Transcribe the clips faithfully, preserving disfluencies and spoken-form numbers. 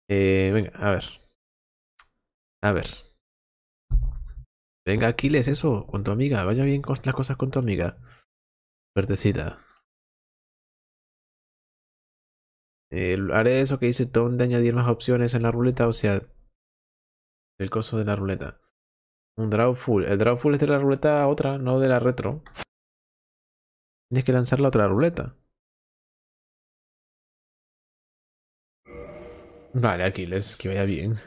Eh, venga, a ver. A ver. Venga, Aquiles, eso, con tu amiga. Vaya bien con las cosas con tu amiga. Suertecita. Eh, haré eso que dice Tom de añadir más opciones en la ruleta, o sea, el coso de la ruleta. Un draw full. El draw full es de la ruleta otra, no de la retro. Tienes que lanzar la otra ruleta. Vale, Aquiles, que vaya bien.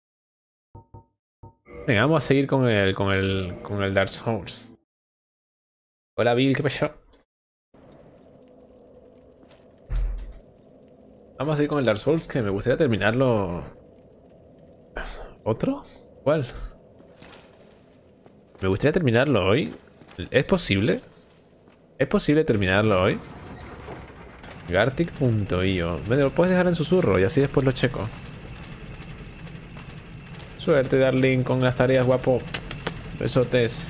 Venga, vamos a seguir con el, con el, con el Dark Souls. Hola, Bill, ¿qué pasó? Vamos a seguir con el Dark Souls, que me gustaría terminarlo. ¿Otro? ¿Cuál? Me gustaría terminarlo hoy. ¿Es posible? ¿Es posible terminarlo hoy? Gartic punto i o. Me lo puedes dejar en susurro y así después lo checo. Suerte, darling, con las tareas, guapo. Besotes.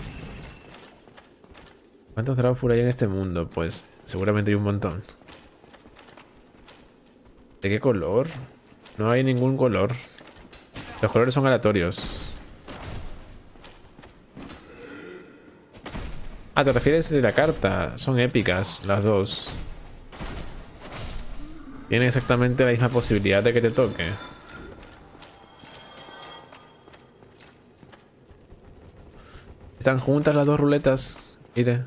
¿Cuántos Drawful hay en este mundo? Pues seguramente hay un montón. ¿De qué color? No hay ningún color. Los colores son aleatorios. Ah, ¿te refieres de la carta? Son épicas, las dos. Tienen exactamente la misma posibilidad de que te toque. Están juntas las dos ruletas. Mire.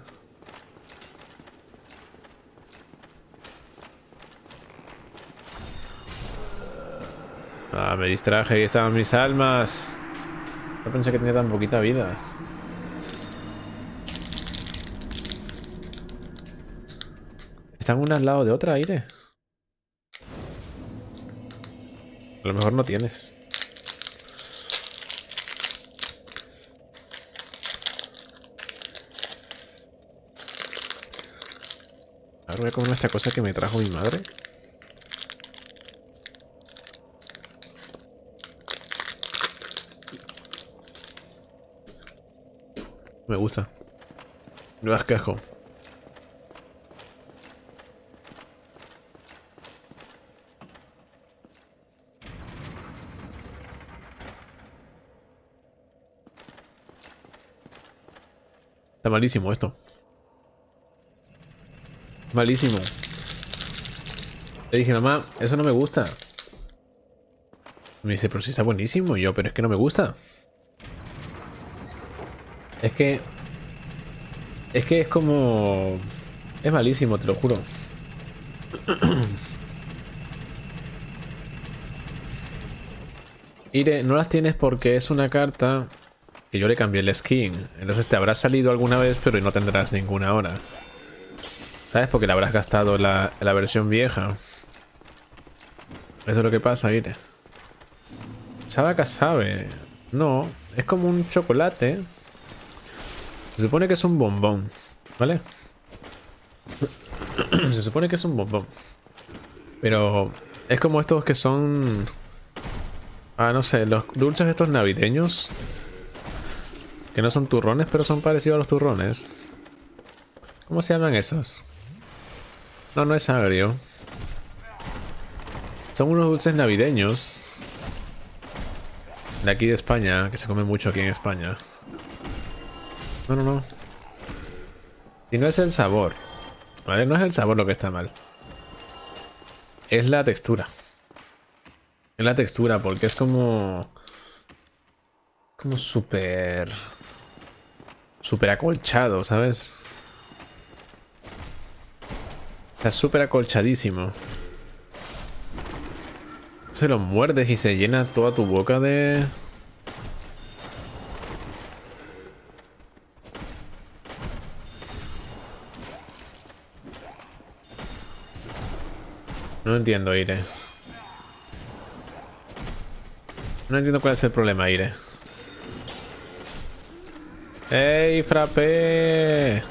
Ah, me distraje, ahí estaban mis almas. No pensé que tenía tan poquita vida. Están una al lado de otra, Aire. A lo mejor no tienes. Ahora voy a comer esta cosa que me trajo mi madre. Me gusta. No das casco. Está malísimo esto. Malísimo. Le dije, mamá, eso no me gusta. Me dice, pero sí está buenísimo. Y yo, pero es que no me gusta. Es que... Es que es como... Es malísimo, te lo juro. Ire, no las tienes porque es una carta que yo le cambié el skin. Entonces te habrá salido alguna vez, pero no tendrás ninguna ahora. ¿Sabes? Porque le habrás gastado la, la versión vieja. Eso es lo que pasa, Ire. Sadaka sabe. No, es como un chocolate. Se supone que es un bombón, ¿vale? Se supone que es un bombón. Pero es como estos que son... Ah, no sé, los dulces estos navideños. Que no son turrones, pero son parecidos a los turrones. ¿Cómo se llaman esos? No, no es agrio. Son unos dulces navideños. De aquí de España, que se come mucho aquí en España. No, no, no. Y no es el sabor. ¿Vale? No es el sabor lo que está mal. Es la textura. Es la textura, porque es como... Como súper... Súper acolchado, ¿sabes? Está súper acolchadísimo. Se lo muerdes y se llena toda tu boca de... No entiendo, Ire. No entiendo cuál es el problema, Ire. ¡Ey, frappé!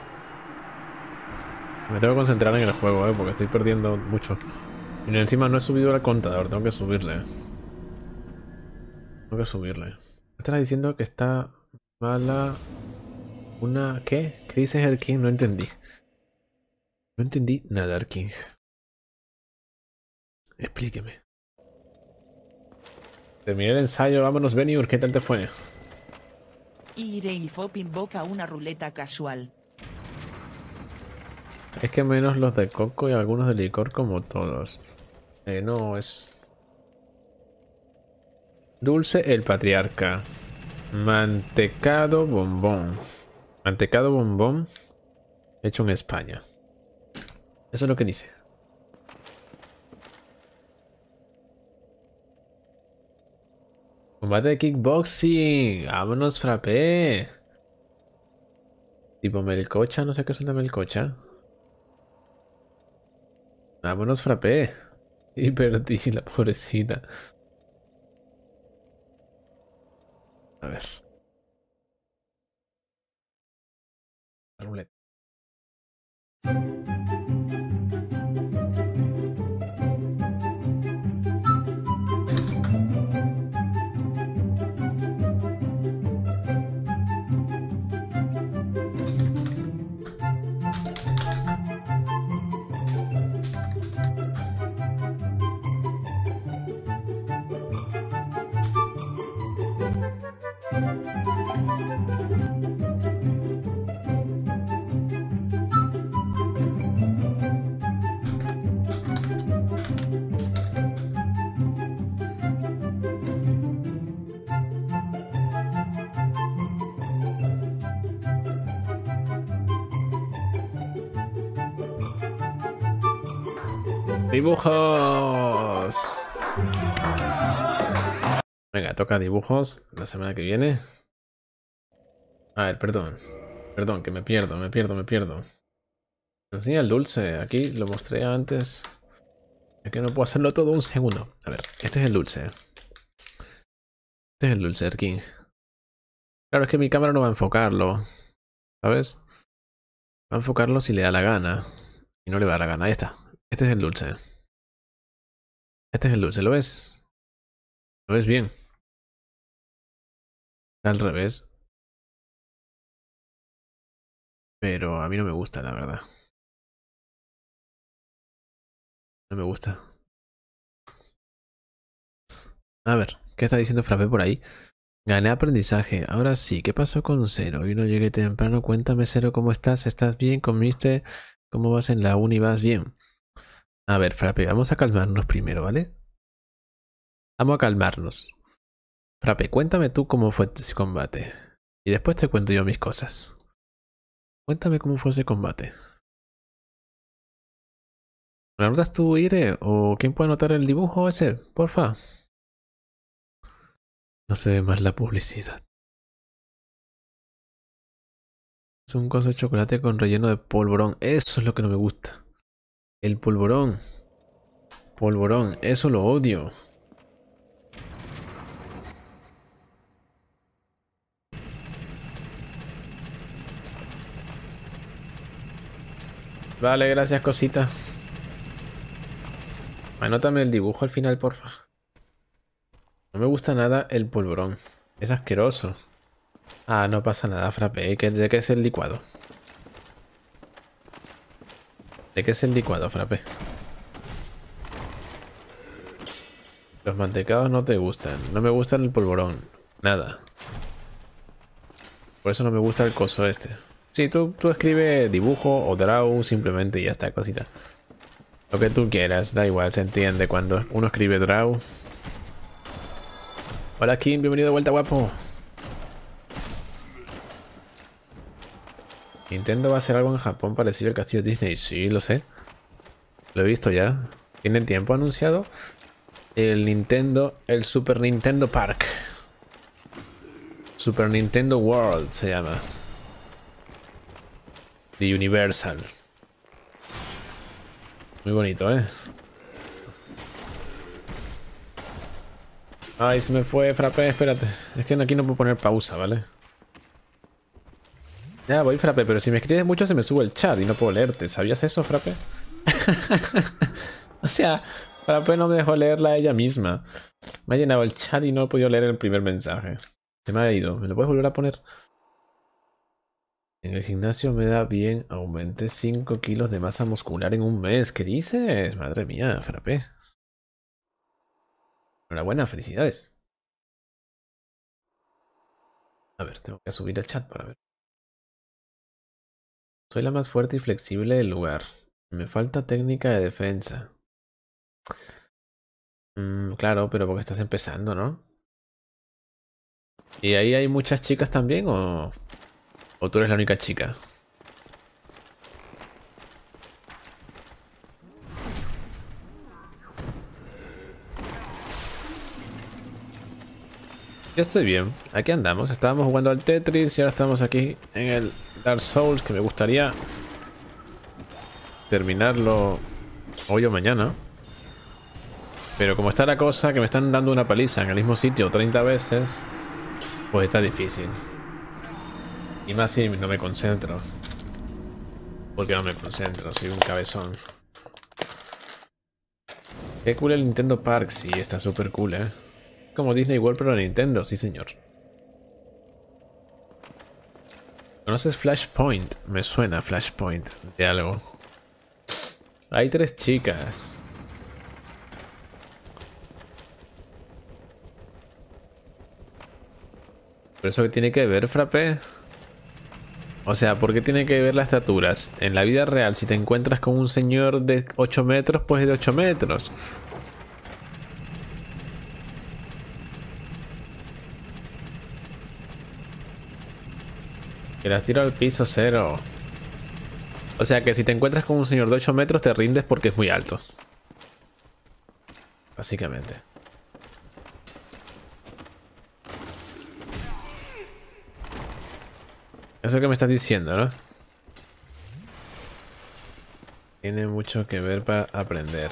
Me tengo que concentrar en el juego, eh, porque estoy perdiendo mucho. Y encima no he subido el contador, tengo que subirle. Tengo que subirle. Me estás diciendo que está mala... ¿Una qué? ¿Qué dices, el King? No entendí. No entendí nada, el King. Explíqueme. Terminé el ensayo, vámonos, Beniur, ¿qué tal te fue? Iré y Fop invoca una ruleta casual. Es que menos los de coco y algunos de licor como todos. Eh, no, es... Dulce el patriarca. Mantecado bombón. Mantecado bombón hecho en España. Eso es lo que dice. Combate de kickboxing. Vámonos, frappé. Tipo melcocha, no sé qué es una melcocha. Vámonos, frappé. Y perdí la pobrecita. A ver. La ruleta. Dibujos. Venga, toca dibujos la semana que viene. A ver, perdón. Perdón, que me pierdo, me pierdo, me pierdo. Me enseña el dulce. Aquí lo mostré antes. Es que no puedo hacerlo todo un segundo. A ver, este es el dulce. Este es el dulce, Erkin. Claro, es que mi cámara no va a enfocarlo. ¿Sabes? Va a enfocarlo si le da la gana. Y no le va a dar la gana. Ahí está. Este es el dulce. Este es el dulce, ¿lo ves? ¿Lo ves bien? Está al revés. Pero a mí no me gusta, la verdad. No me gusta. A ver, ¿qué está diciendo Frappé por ahí? Gané aprendizaje. Ahora sí, ¿qué pasó con Cero? Hoy no llegué temprano. Cuéntame, Cero, ¿cómo estás? ¿Estás bien? ¿Comiste? ¿Cómo vas en la uni? ¿Vas bien? A ver, Frappé, vamos a calmarnos primero, ¿vale? Vamos a calmarnos. Frappé, cuéntame tú cómo fue ese combate. Y después te cuento yo mis cosas. Cuéntame cómo fue ese combate. ¿Me lo anotas tú, Ire? ¿O quién puede anotar el dibujo ese? Porfa. No se ve más la publicidad. Es un coso de chocolate con relleno de polvorón. Eso es lo que no me gusta. El polvorón. Polvorón. Eso lo odio. Vale, gracias, cosita. Anótame el dibujo al final, porfa. No me gusta nada el polvorón. Es asqueroso. Ah, no pasa nada, Frappé. ¿De qué es el licuado? ¿De qué es el licuado, Frappé? Los mantecados no te gustan. No me gustan el polvorón. Nada. Por eso no me gusta el coso este. Sí, tú, tú escribe dibujo o draw simplemente y ya está, cosita. Lo que tú quieras, da igual, se entiende cuando uno escribe draw. Hola Kim, bienvenido de vuelta, guapo. Nintendo va a hacer algo en Japón parecido al castillo Disney. Sí, lo sé. Lo he visto ya. ¿Tiene tiempo anunciado? El Nintendo, el Super Nintendo Park. Super Nintendo World se llama. De Universal. Muy bonito, ¿eh? Ay, se me fue, Frappé, espérate. Es que aquí no puedo poner pausa, ¿vale? Ya voy, Frappé, pero si me escribes mucho se me sube el chat y no puedo leerte. ¿Sabías eso, Frappé? O sea, Frappé no me dejó leerla ella misma. Me ha llenado el chat y no he podido leer el primer mensaje. Se me ha ido. ¿Me lo puedes volver a poner? En el gimnasio me da bien. Aumenté cinco kilos de masa muscular en un mes. ¿Qué dices? Madre mía, Frappé. Enhorabuena, felicidades. A ver, tengo que subir el chat para ver. Soy la más fuerte y flexible del lugar. Me falta técnica de defensa. Mm, claro, pero porque estás empezando, ¿no? ¿Y ahí hay muchas chicas también o, o tú eres la única chica? Yo estoy bien, aquí andamos. Estábamos jugando al Tetris y ahora estamos aquí en el Dark Souls, que me gustaría terminarlo hoy o mañana. Pero como está la cosa, que me están dando una paliza en el mismo sitio treinta veces, pues está difícil. Y más si no me concentro. Porque no me concentro, soy un cabezón. Qué cool el Nintendo Park, sí, está súper cool, eh. Como Disney World pero de Nintendo, sí señor. ¿Conoces Flashpoint? Me suena Flashpoint de algo. Hay tres chicas. ¿Pero eso qué tiene que ver, Frappé? O sea, ¿por qué tiene que ver las estaturas? En la vida real, si te encuentras con un señor de ocho metros, pues es de ocho metros. Que las tiro al piso cero. O sea que si te encuentras con un señor de ocho metros, te rindes porque es muy alto. Básicamente. Eso que me estás diciendo, ¿no? Tiene mucho que ver para aprender.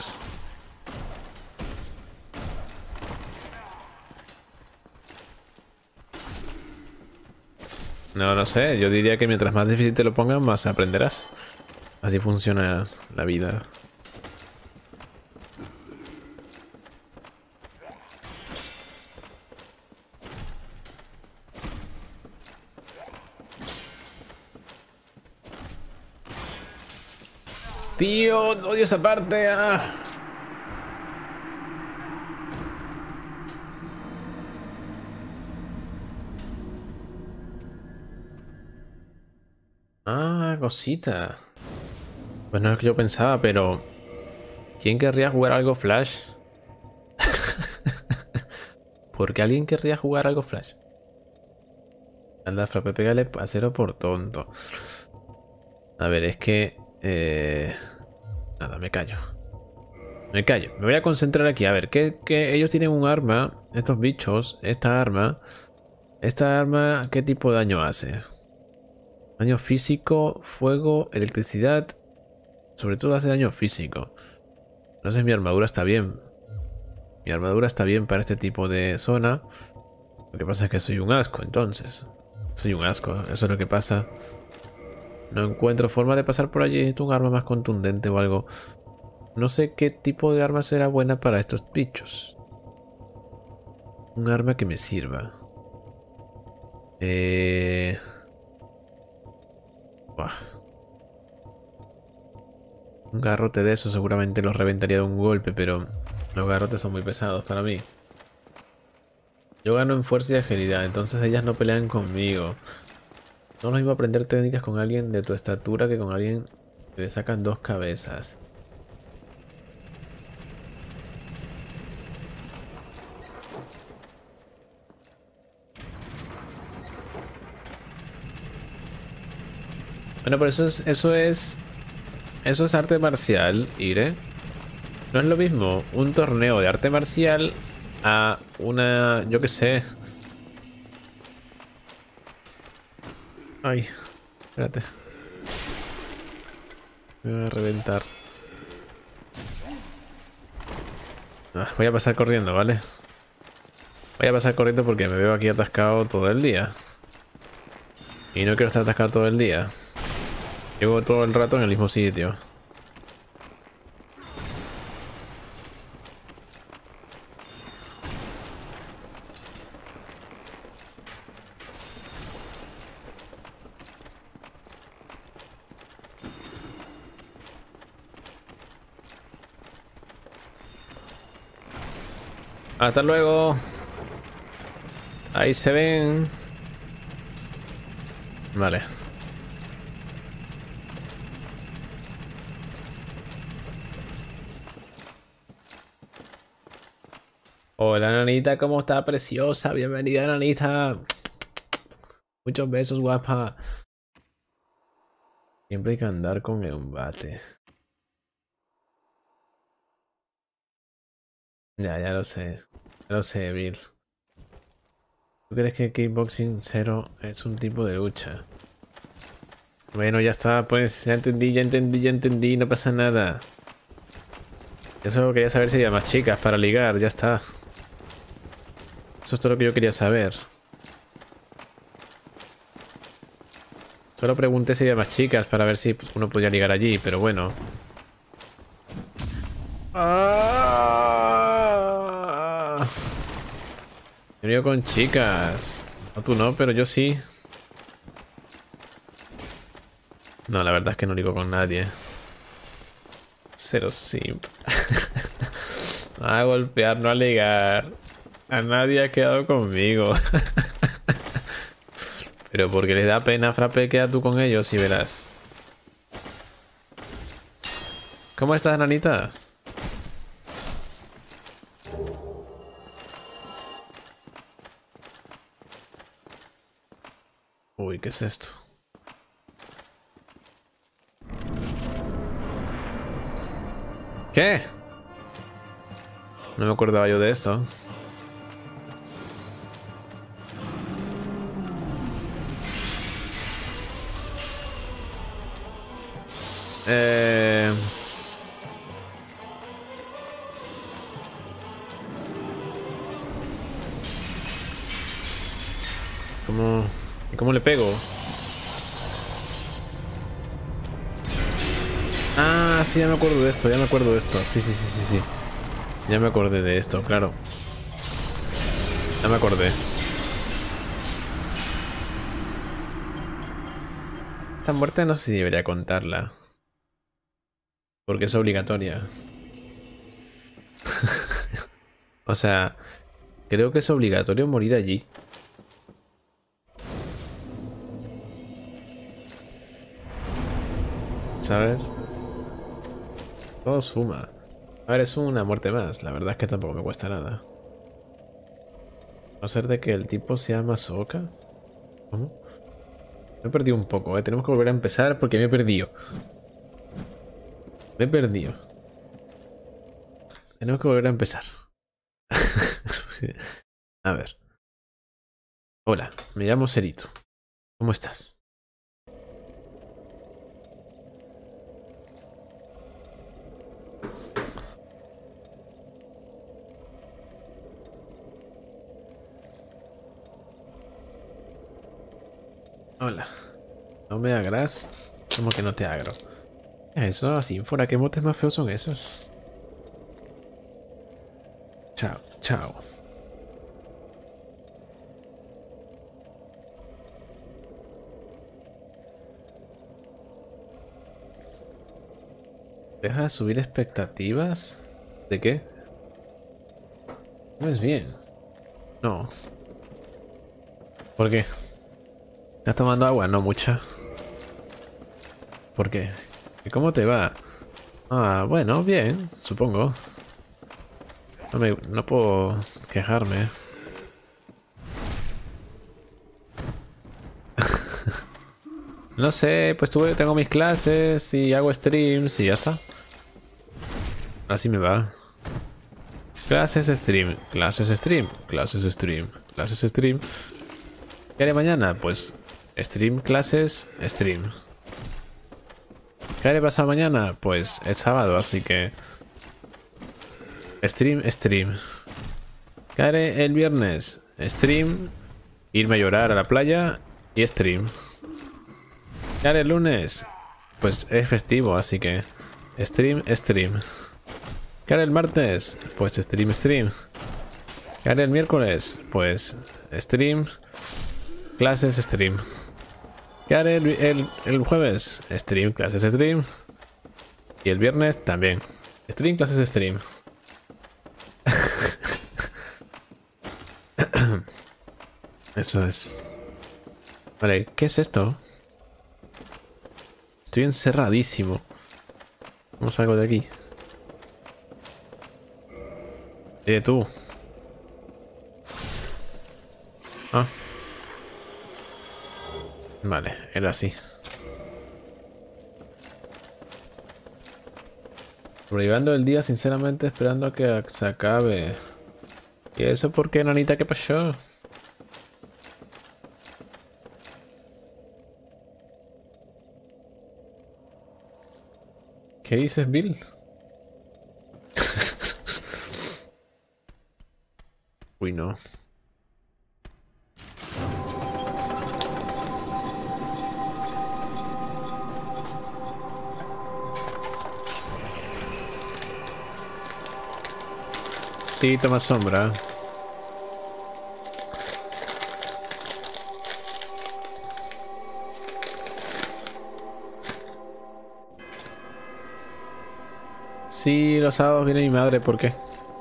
No, no sé. Yo diría que mientras más difícil te lo pongan, más aprenderás. Así funciona la vida. Tío, odio esa parte. Ah. Ah, cosita. Pues no es lo que yo pensaba, pero ¿quién querría jugar algo Flash? ¿Por qué alguien querría jugar algo Flash? Anda, Frappe, pégale a cero por tonto. A ver, es que... Eh... Nada, me callo. Me callo. Me voy a concentrar aquí. A ver, que, que ellos tienen un arma. Estos bichos. Esta arma. Esta arma, ¿qué tipo de daño hace? Daño físico, fuego, electricidad. Sobre todo hace daño físico. Entonces mi armadura está bien. Mi armadura está bien para este tipo de zona. Lo que pasa es que soy un asco, entonces. Soy un asco, eso es lo que pasa. No encuentro forma de pasar por allí. Necesito un arma más contundente o algo. No sé qué tipo de arma será buena para estos bichos. Un arma que me sirva. Eh... Buah. Un garrote de eso seguramente los reventaría de un golpe, pero los garrotes son muy pesados para mí. Yo gano en fuerza y agilidad, entonces ellas no pelean conmigo. No es lo mismo aprender técnicas con alguien de tu estatura que con alguien que le sacan dos cabezas. Bueno, pero eso es, eso es, eso es arte marcial, Ire. No es lo mismo un torneo de arte marcial a una, yo qué sé. Ay, espérate. Me voy a reventar. Ah, voy a pasar corriendo, ¿vale? Voy a pasar corriendo porque me veo aquí atascado todo el día. Y no quiero estar atascado todo el día. Llevo todo el rato en el mismo sitio. Hasta luego. Ahí se ven. Vale. Hola, nanita, ¿cómo está? Preciosa. Bienvenida, nanita. Muchos besos, guapa. Siempre hay que andar con embate. Ya, ya lo sé. Ya lo sé, Bill. ¿Tú crees que Kickboxing Zero es un tipo de lucha? Bueno, ya está, pues. Ya entendí, ya entendí, ya entendí. No pasa nada. Yo solo quería saber si había más chicas para ligar. Ya está. Eso es todo lo que yo quería saber. Solo pregunté si había más chicas para ver si uno podía ligar allí, pero bueno. Ah, yo ligo con chicas. No, tú no, pero yo sí. No, la verdad es que no ligo con nadie. Cero simp. A golpear, no a ligar. A nadie ha quedado conmigo. Pero porque les da pena, Frappe, queda tú con ellos y verás. ¿Cómo estás, nanita? Uy, ¿qué es esto? ¿Qué? No me acordaba yo de esto. Eh... ¿Cómo... ¿Y cómo le pego? Ah, sí, ya me acuerdo de esto, ya me acuerdo de esto. Sí, sí, sí, sí, sí. Ya me acordé de esto, claro. Ya me acordé. Esta muerte no sé si debería contarla. Porque es obligatoria. O sea, creo que es obligatorio morir allí. ¿Sabes? Todo suma. A ver, es una muerte más. La verdad es que tampoco me cuesta nada. A ser de que el tipo sea Masoka. ¿Cómo? Me he perdido un poco, ¿eh? Tenemos que volver a empezar porque me he perdido. Me he perdido. Tenemos que volver a empezar. A ver. Hola, me llamo Serito. ¿Cómo estás? Hola. No me agras. ¿Cómo que no te agro? ¿Qué es eso? Así, fuera, ¿qué motes más feos son esos? Chao, chao. ¿Deja de subir expectativas? ¿De qué? No es bien. No. ¿Por qué? ¿Estás tomando agua? No mucha. ¿Por qué? ¿Y cómo te va? Ah, bueno, bien, supongo. No me, no puedo quejarme. No sé, pues tuve, tengo mis clases y hago streams y ya está. Así me va. Clases, stream, clases, stream, clases, stream, clases, stream. ¿Qué haré mañana? Pues stream, clases, stream. ¿Qué haré pasado mañana? Pues es sábado, así que... Stream, stream. ¿Qué haré el viernes? Stream, irme a llorar a la playa y stream. ¿Qué haré el lunes? Pues es festivo, así que... Stream, stream. ¿Qué haré el martes? Pues stream, stream. ¿Qué haré el miércoles? Pues stream, clases, stream. ¿Qué haré el, el, el jueves? Stream, clases, stream. Y el viernes también. Stream, clases, stream. Eso es. Vale, ¿qué es esto? Estoy encerradísimo. ¿Cómo salgo de aquí? Eh, tú. Ah. Vale, era así. Sobrevivando el día, sinceramente, esperando a que se acabe. ¿Y eso por qué, nanita? ¿Qué pasó? ¿Qué dices, Bill? Uy, no. Sí, toma sombra. Sí, los sábados viene mi madre, ¿por qué?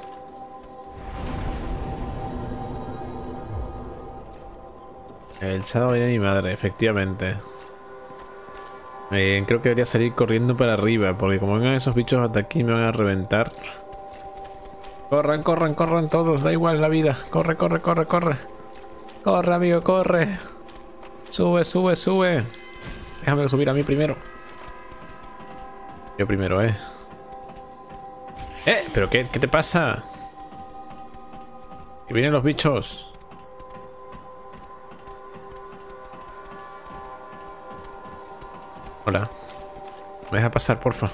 El sábado viene mi madre, efectivamente. Eh, creo que debería salir corriendo para arriba, porque como vengan esos bichos hasta aquí me van a reventar. Corran, corran, corran todos, da igual la vida. Corre, corre, corre, corre. Corre, amigo, corre. Sube, sube, sube. Déjame subir a mí primero. Yo primero, eh. Eh, pero qué, ¿qué te pasa? Que vienen los bichos. Hola. ¿Me deja pasar, porfa?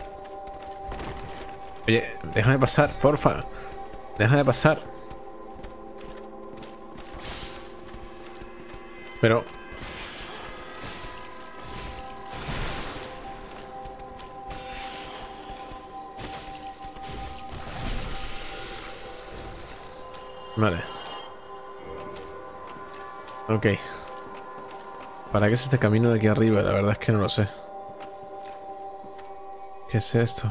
Oye, déjame pasar, porfa. Déjame pasar. Pero... Vale. Ok. ¿Para qué es este camino de aquí arriba? La verdad es que no lo sé. ¿Qué es esto?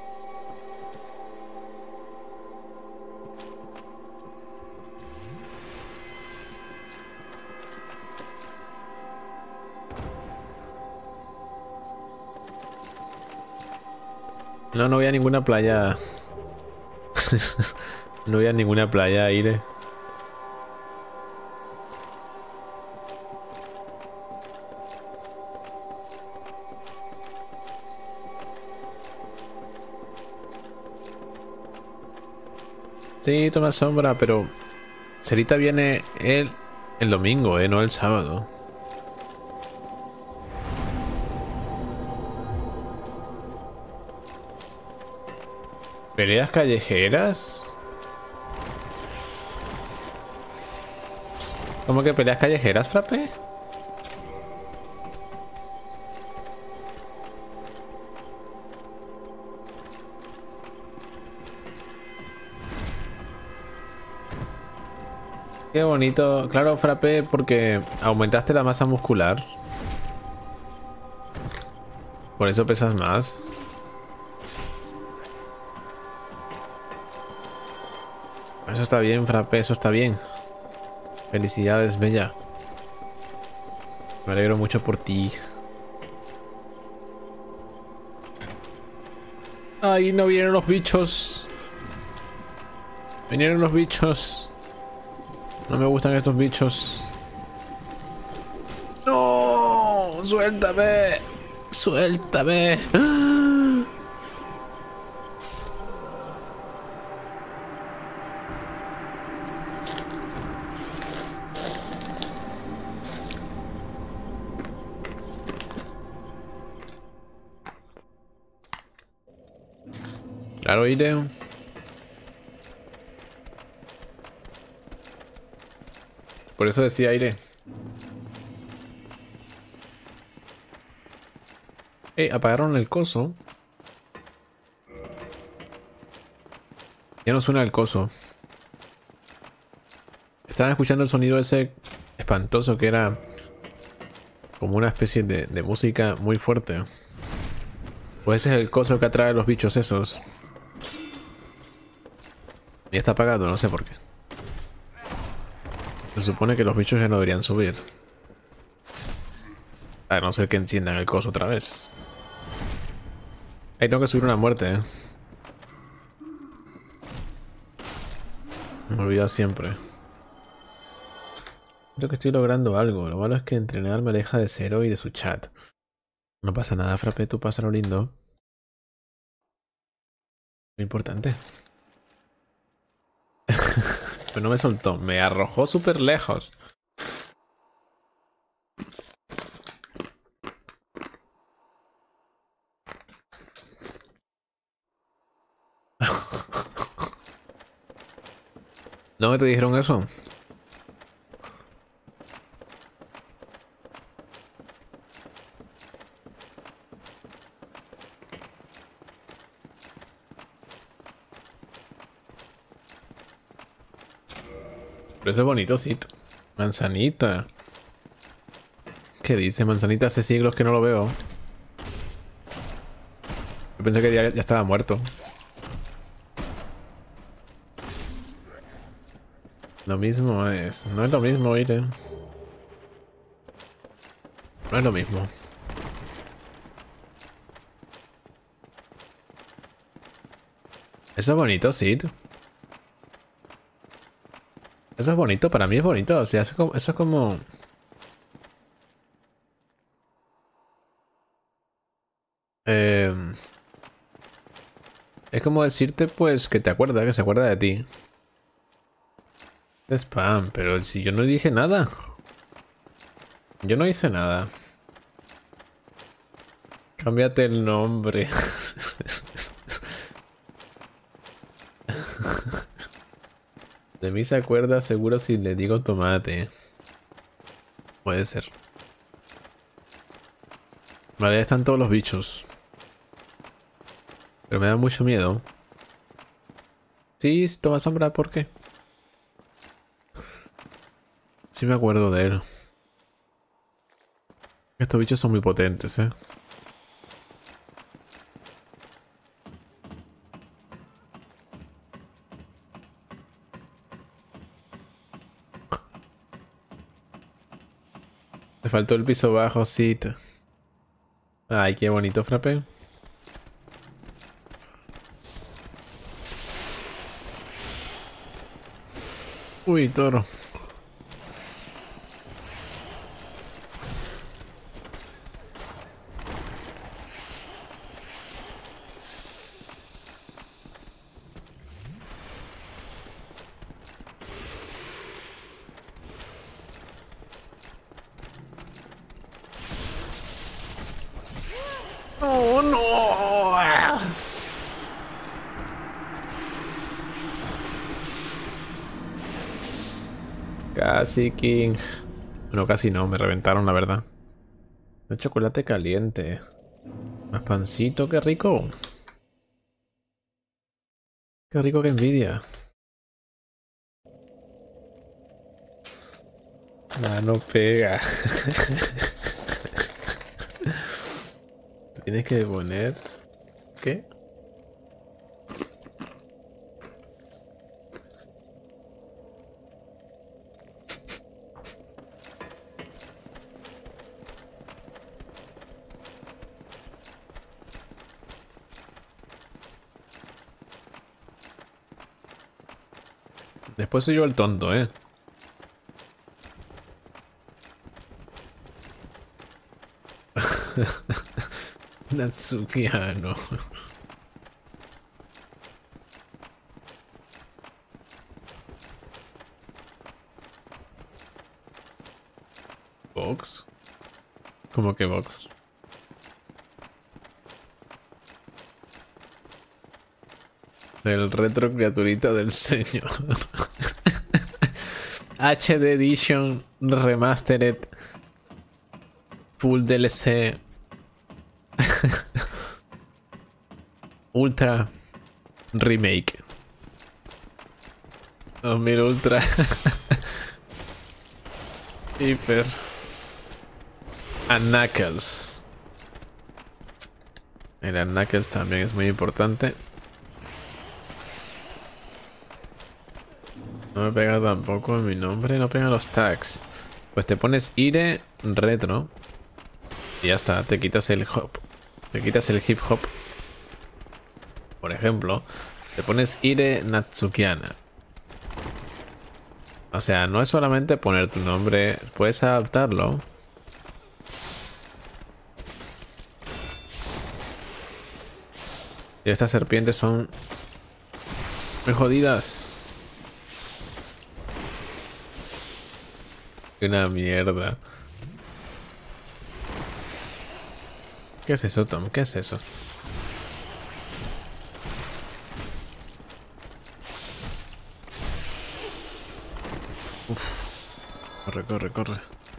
No, no voy a ninguna playa. No voy a ninguna playa, Aire. Sí, toma sombra, pero... Cerita viene el, el domingo, eh, no el sábado. ¿Peleas callejeras? ¿Cómo que peleas callejeras, Frappe? Qué bonito. Claro, Frappe, porque aumentaste la masa muscular. Por eso pesas más. Eso está bien, Frappe, eso está bien. Felicidades, bella. Me alegro mucho por ti. Ay, no vienen los bichos. Vinieron los bichos. No me gustan estos bichos. No, suéltame. Suéltame. Claro, Ireo. Por eso decía Aire. Eh, apagaron el coso. Ya no suena el coso. Estaban escuchando el sonido ese espantoso que era como una especie de, de música muy fuerte. Pues ese es el coso que atrae a los bichos esos. Y está apagado, no sé por qué. Se supone que los bichos ya no deberían subir. A no ser que enciendan el coso otra vez. Ahí tengo que subir una muerte, eh. Me olvido siempre. Creo que estoy logrando algo. Lo malo es que entrenar me aleja de Cero y de su chat. No pasa nada, Frappe, tú pásalo lindo. Muy importante. Pero no me soltó, me arrojó súper lejos. ¿No te dijeron eso? Pero eso es bonito, sí. Manzanita. ¿Qué dice? Manzanita hace siglos que no lo veo. Yo pensé que ya, ya estaba muerto. Lo mismo es. No es lo mismo, oír. No es lo mismo. Eso es bonito, Sid. Eso es bonito, para mí es bonito. O sea, eso es como... Eso es como... Eh, es como decirte, pues, que te acuerda, que se acuerda de ti. Spam, pero si yo no dije nada. Yo no hice nada. Cámbiate el nombre. De mí se acuerda seguro si le digo tomate. Puede ser. Vale, ahí están todos los bichos. Pero me da mucho miedo. Sí, toma sombra, ¿por qué? Sí me acuerdo de él. Estos bichos son muy potentes, eh. Le faltó el piso bajo, sí. Ay, qué bonito, Frappe. Uy, toro. ¡Oh, no! Casi, King. Bueno, casi no, me reventaron, la verdad. De chocolate caliente. Más pancito, qué rico. Qué rico, qué envidia. Nah, no pega. Tienes que poner... ¿Qué? Después soy yo el tonto, ¿eh? Natsukiano. ¿Box? ¿Cómo que box? El retro criaturita del señor. H D Edition Remastered Full D L C Ultra Remake dos mil Ultra Hyper and Knuckles. El Knuckles también es muy importante. No me pega tampoco en mi nombre, no pega los tags. Pues te pones Ire Retro. Y ya está, te quitas el hop. Te quitas el hip hop. Por ejemplo, te pones Ire Natsukiana. O sea, no es solamente poner tu nombre, puedes adaptarlo. Y estas serpientes son muy jodidas. Una mierda. ¿Qué es eso, Tom? ¿Qué es eso? Uf. Corre, corre, corre.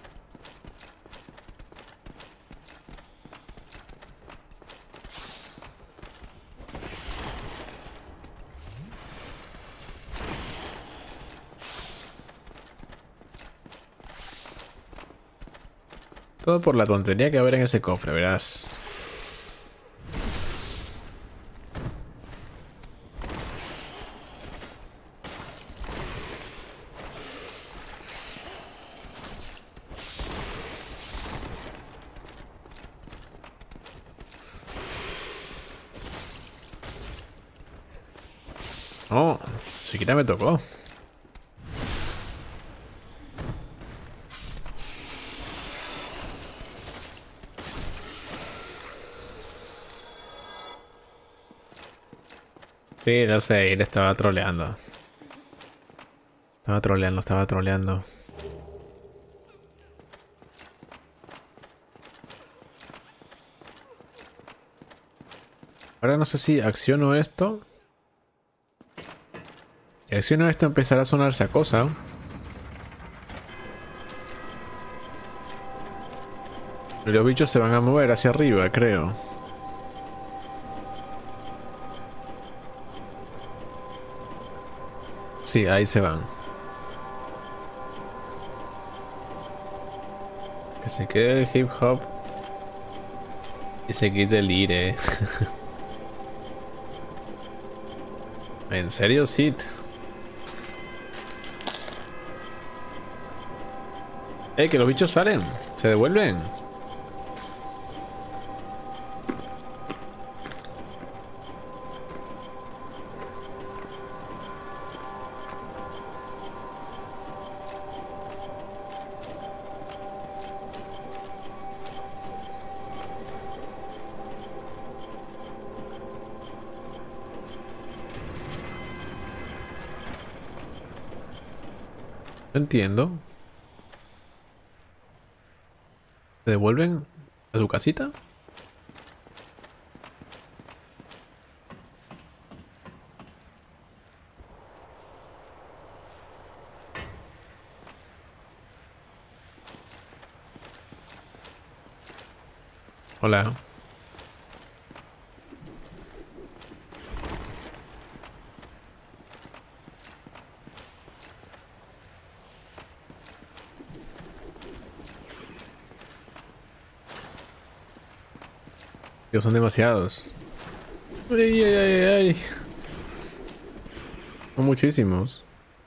Todo por la tontería que va a haber en ese cofre, verás. Oh, siquiera me tocó. Sí, no sé, él estaba troleando. Estaba troleando, estaba troleando. Ahora no sé si acciono esto. Si acciono esto empezará a sonar esa cosa. Y los bichos se van a mover hacia arriba, creo. Sí, ahí se van. Que se quede el hip hop. Y se quite el ire. ¿En serio, Sid? Eh, que los bichos salen. Se devuelven. No entiendo. ¿Se devuelven a su casita? Hola. Dios, son demasiados. Ay, ay, ay, ay. Son muchísimos.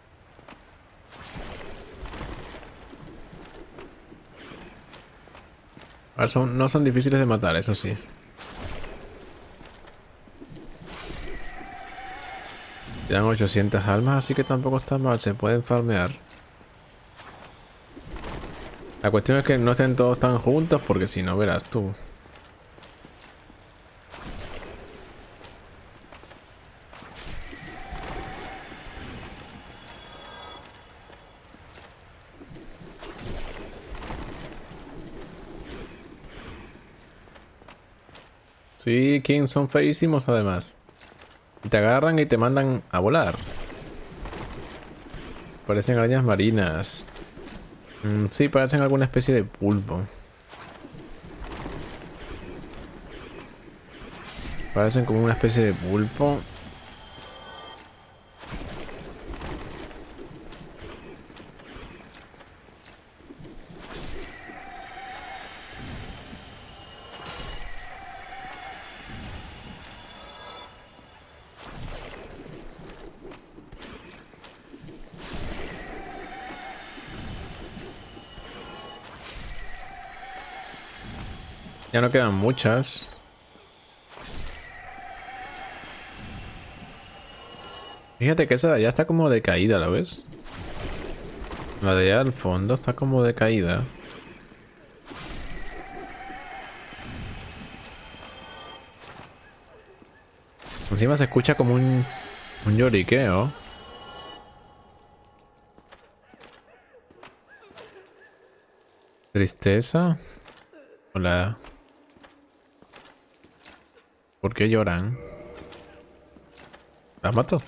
A ver, son, no son difíciles de matar, eso sí. Te dan ochocientas almas, así que tampoco está mal, se pueden farmear. La cuestión es que no estén todos tan juntos, porque si no, verás tú. Sí, King, son feísimos además. Y te agarran y te mandan a volar. Parecen arañas marinas. Mm, sí, parecen alguna especie de pulpo. Parecen como una especie de pulpo. Ya no quedan muchas. Fíjate que esa de allá está como decaída, ¿la ves? La de allá al fondo está como decaída. Encima se escucha como un, un lloriqueo. Tristeza. Hola. ¿Por qué lloran? ¿Las mato?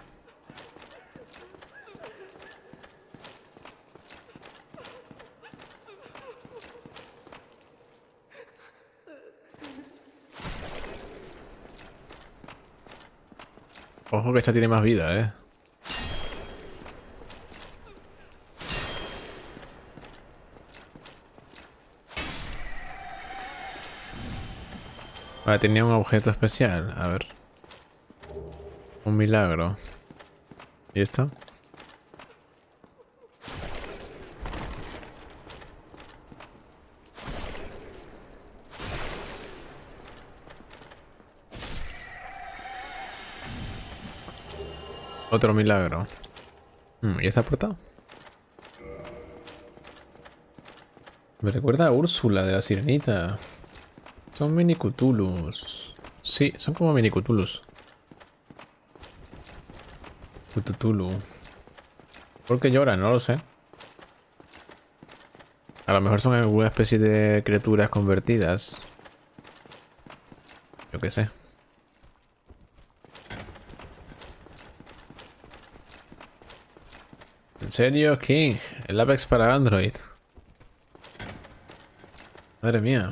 Ojo que esta tiene más vida, eh. Vale, tenía un objeto especial. A ver. Un milagro. ¿Y esto? Otro milagro. Hmm, ¿y esta puerta? Me recuerda a Úrsula de la Sirenita. Son mini Cthulhus. Sí, son como mini Cthulhus. Cthulhu. ¿Por qué lloran? No lo sé. A lo mejor son alguna especie de criaturas convertidas. Yo qué sé. ¿En serio, King? El Apex para Android. Madre mía.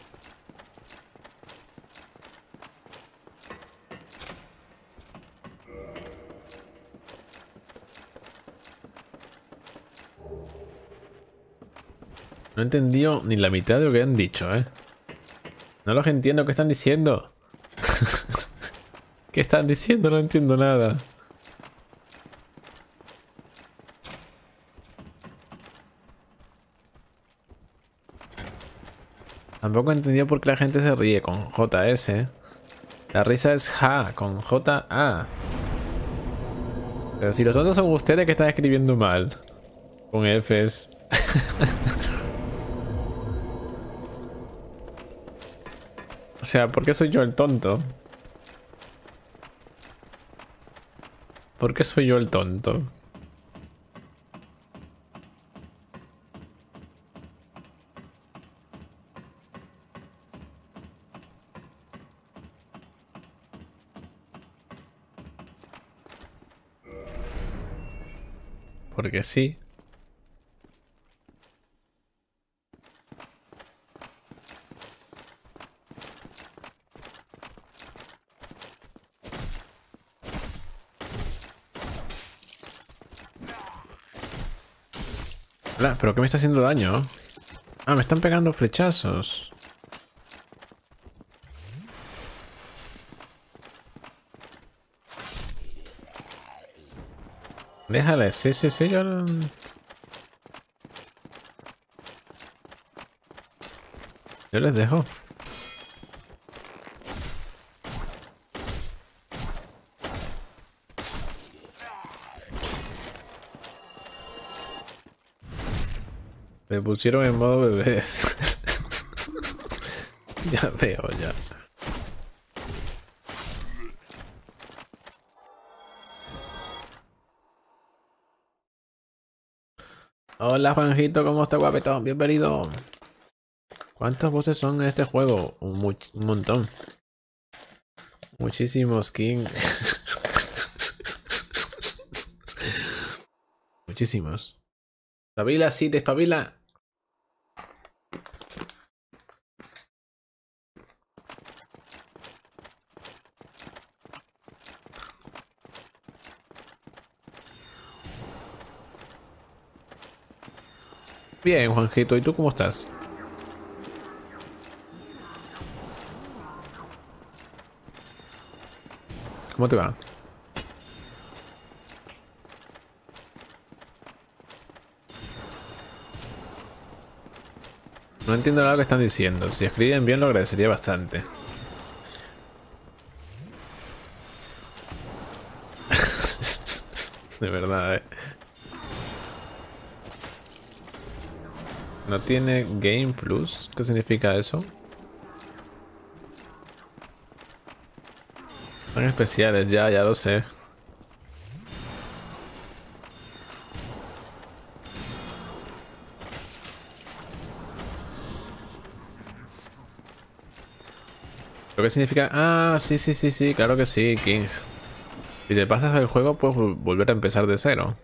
No he entendido ni la mitad de lo que han dicho, ¿eh? No los entiendo. ¿Qué están diciendo? ¿Qué están diciendo? No entiendo nada. Tampoco he entendido por qué la gente se ríe con J S. La risa es ja, con J A. Pero si los otros son ustedes que están escribiendo mal. Con Fs. O sea, ¿por qué soy yo el tonto? ¿Por qué soy yo el tonto? Porque sí. Hola, ¿pero qué me está haciendo daño? Ah, me están pegando flechazos. Déjale, sí, sí, sí, yo... Yo les dejo. Me pusieron en modo bebés. Ya veo, ya. Hola Juanjito, ¿cómo está guapetón? Bienvenido. ¿Cuántas voces son en este juego? Un, un montón. Muchísimos, King. Muchísimos. Espabila, sí, te espabila. Bien, Juanjito, ¿y tú cómo estás? ¿Cómo te va? No entiendo nada lo que están diciendo. Si escriben bien lo agradecería bastante. De verdad, eh. ¿No tiene Game Plus? ¿Qué significa eso? Son especiales, ya, ya lo sé. ¿Lo que significa? Ah, sí, sí, sí, sí, claro que sí, King. Si te pasas el juego, puedes volver a empezar de cero.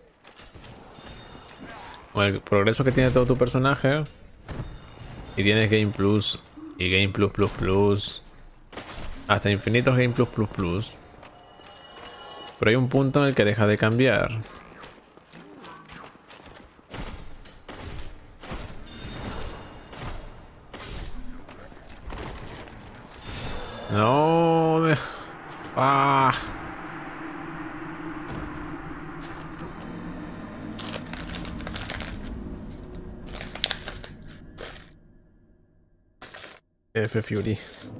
Con el progreso que tiene todo tu personaje. Y tienes Game Plus y Game Plus Plus Plus. Hasta infinitos Game Plus Plus Plus. Pero hay un punto en el que deja de cambiar. No me... Ah. F Fury.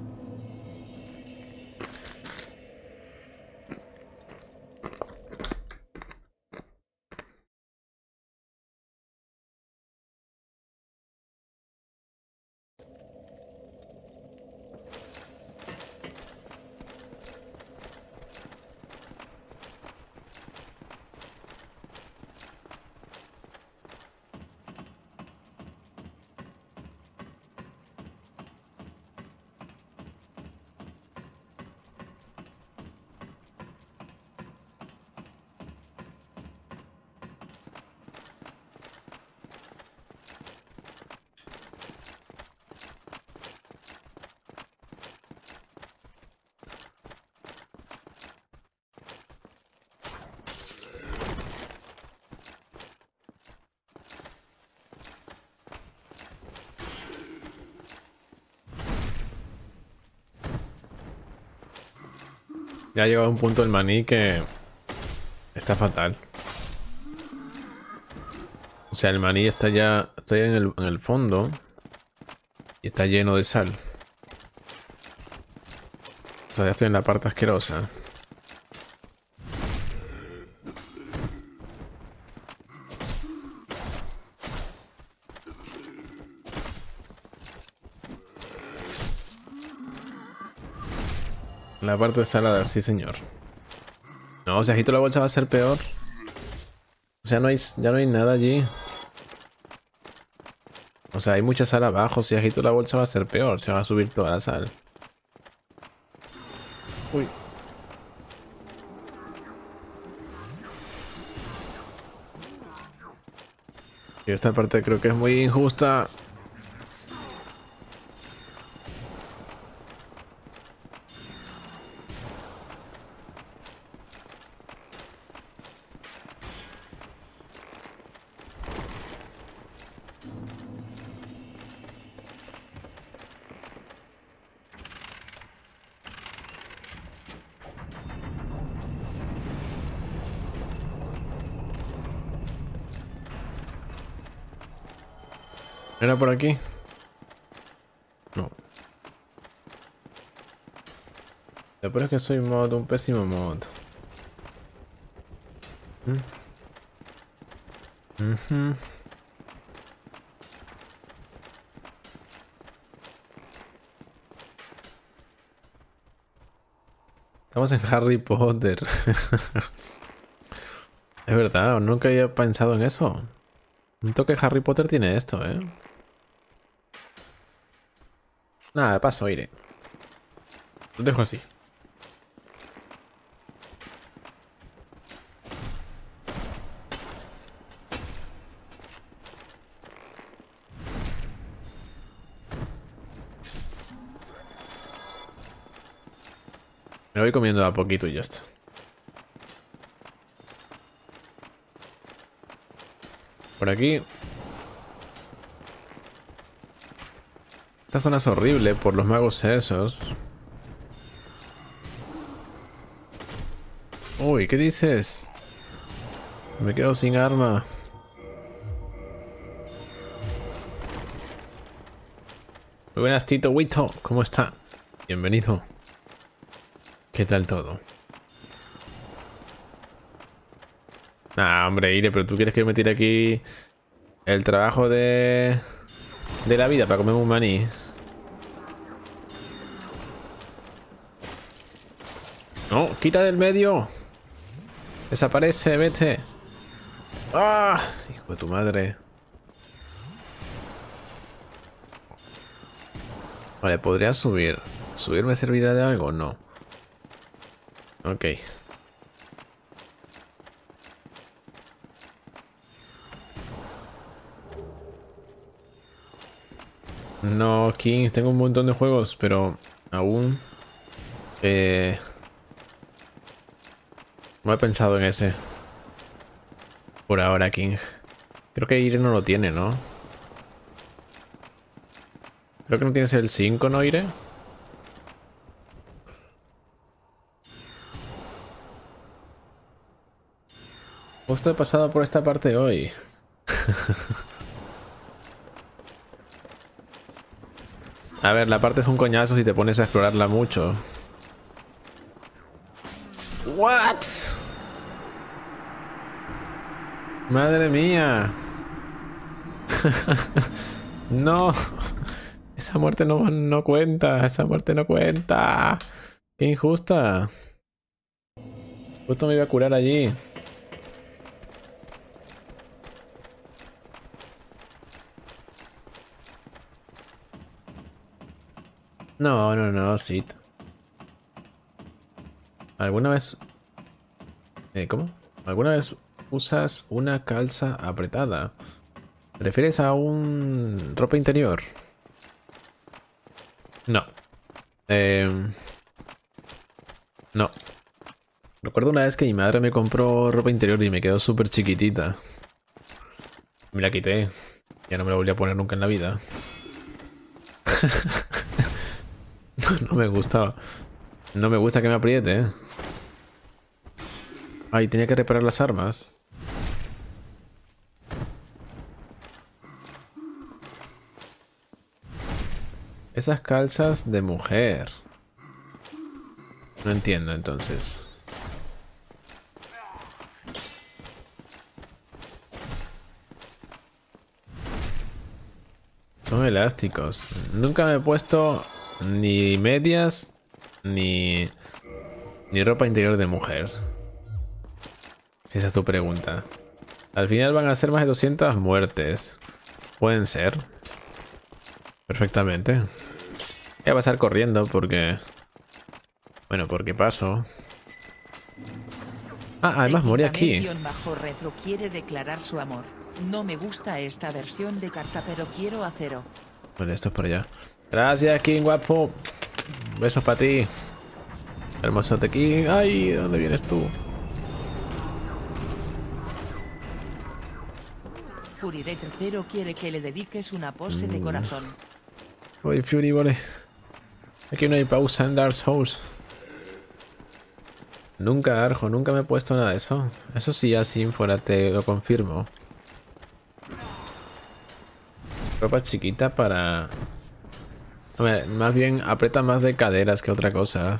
Ya ha llegado a un punto del maní que está fatal. O sea, el maní está ya, está ya en el, en el fondo y está lleno de sal. O sea, ya estoy en la parte asquerosa. La parte salada, sí señor. No, si agito la bolsa va a ser peor. O sea, no hay, ya no hay nada allí. O sea, hay mucha sal abajo. Si agito la bolsa va a ser peor. Se va a subir toda la sal. Uy. Y esta parte creo que es muy injusta. ¿Era por aquí? No. Lo peor es que soy mod, un pésimo mod. ¿Mm? Uh-huh. Estamos en Harry Potter. Es verdad, nunca había pensado en eso. Un toque Harry Potter tiene esto, ¿eh? Nada, de paso, iré. Lo dejo así. Me voy comiendo a poquito y ya está. Por aquí. Esta zona es horrible por los magos esos. Uy, ¿qué dices? Me quedo sin arma. Muy buenas, Tito Wito. ¿Cómo está? Bienvenido. ¿Qué tal todo? Ah, hombre, Ire, pero tú quieres que me tire aquí el trabajo de... de la vida para comer un maní. No, quita del medio. Desaparece, vete. ¡Ah! Hijo de tu madre. Vale, podría subir. ¿Subir me servirá de algo? No. Ok. No, King, tengo un montón de juegos, pero aún... Eh, no he pensado en ese. Por ahora, King. Creo que Ire no lo tiene, ¿no? Creo que no tienes el cinco, ¿no, Ire? Justo he pasado por esta parte hoy. A ver, la parte es un coñazo si te pones a explorarla mucho. ¿What? Madre mía. No. Esa muerte no, no cuenta. Esa muerte no cuenta. Qué injusta. Justo me iba a curar allí. No, no, no, Sid. ¿Alguna vez... Eh, ¿cómo? ¿Alguna vez usas una calza apretada? ¿Te refieres a un ropa interior? No. Eh, no. Recuerdo una vez que mi madre me compró ropa interior y me quedó súper chiquitita. Me la quité. Ya no me la volví a poner nunca en la vida. No, no me gustaba. No me gusta que me apriete, ¿eh? Ay, tenía que reparar las armas. Esas calzas de mujer. No entiendo, entonces. Son elásticos. Nunca me he puesto ni medias ni, ni ropa interior de mujer. Si esa es tu pregunta. Al final van a ser más de doscientas muertes. Pueden ser. Perfectamente. Voy a pasar corriendo porque... Bueno, porque paso. Ah, además morí aquí. Bajo retro quiere declarar su amor. No me gusta esta versión de carta, pero quiero a cero. Vale, esto es por allá. Gracias, King, guapo. Besos para ti. Hermosote King. Ay, ¿de dónde vienes tú? Fury de tercero quiere que le dediques una pose de corazón. Oye, Fury, vale. Aquí no hay pausa en Dark Souls. Nunca, Arjo, nunca me he puesto nada de eso. Eso sí, así fuera te lo confirmo. Ropa chiquita para... Hombre, más bien aprieta más de caderas que otra cosa.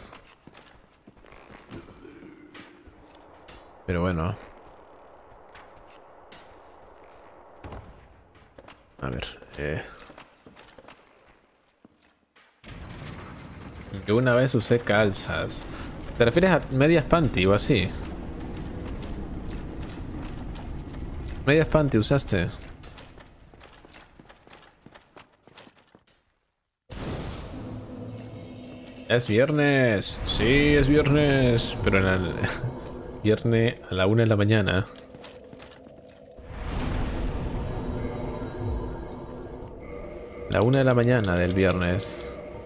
Pero bueno. A ver, eh... Yo una vez usé calzas. ¿Te refieres a medias panty o así? Medias panty usaste. Es viernes. Sí, es viernes. Pero en el... Viernes a la una de la mañana. La una de la mañana del viernes.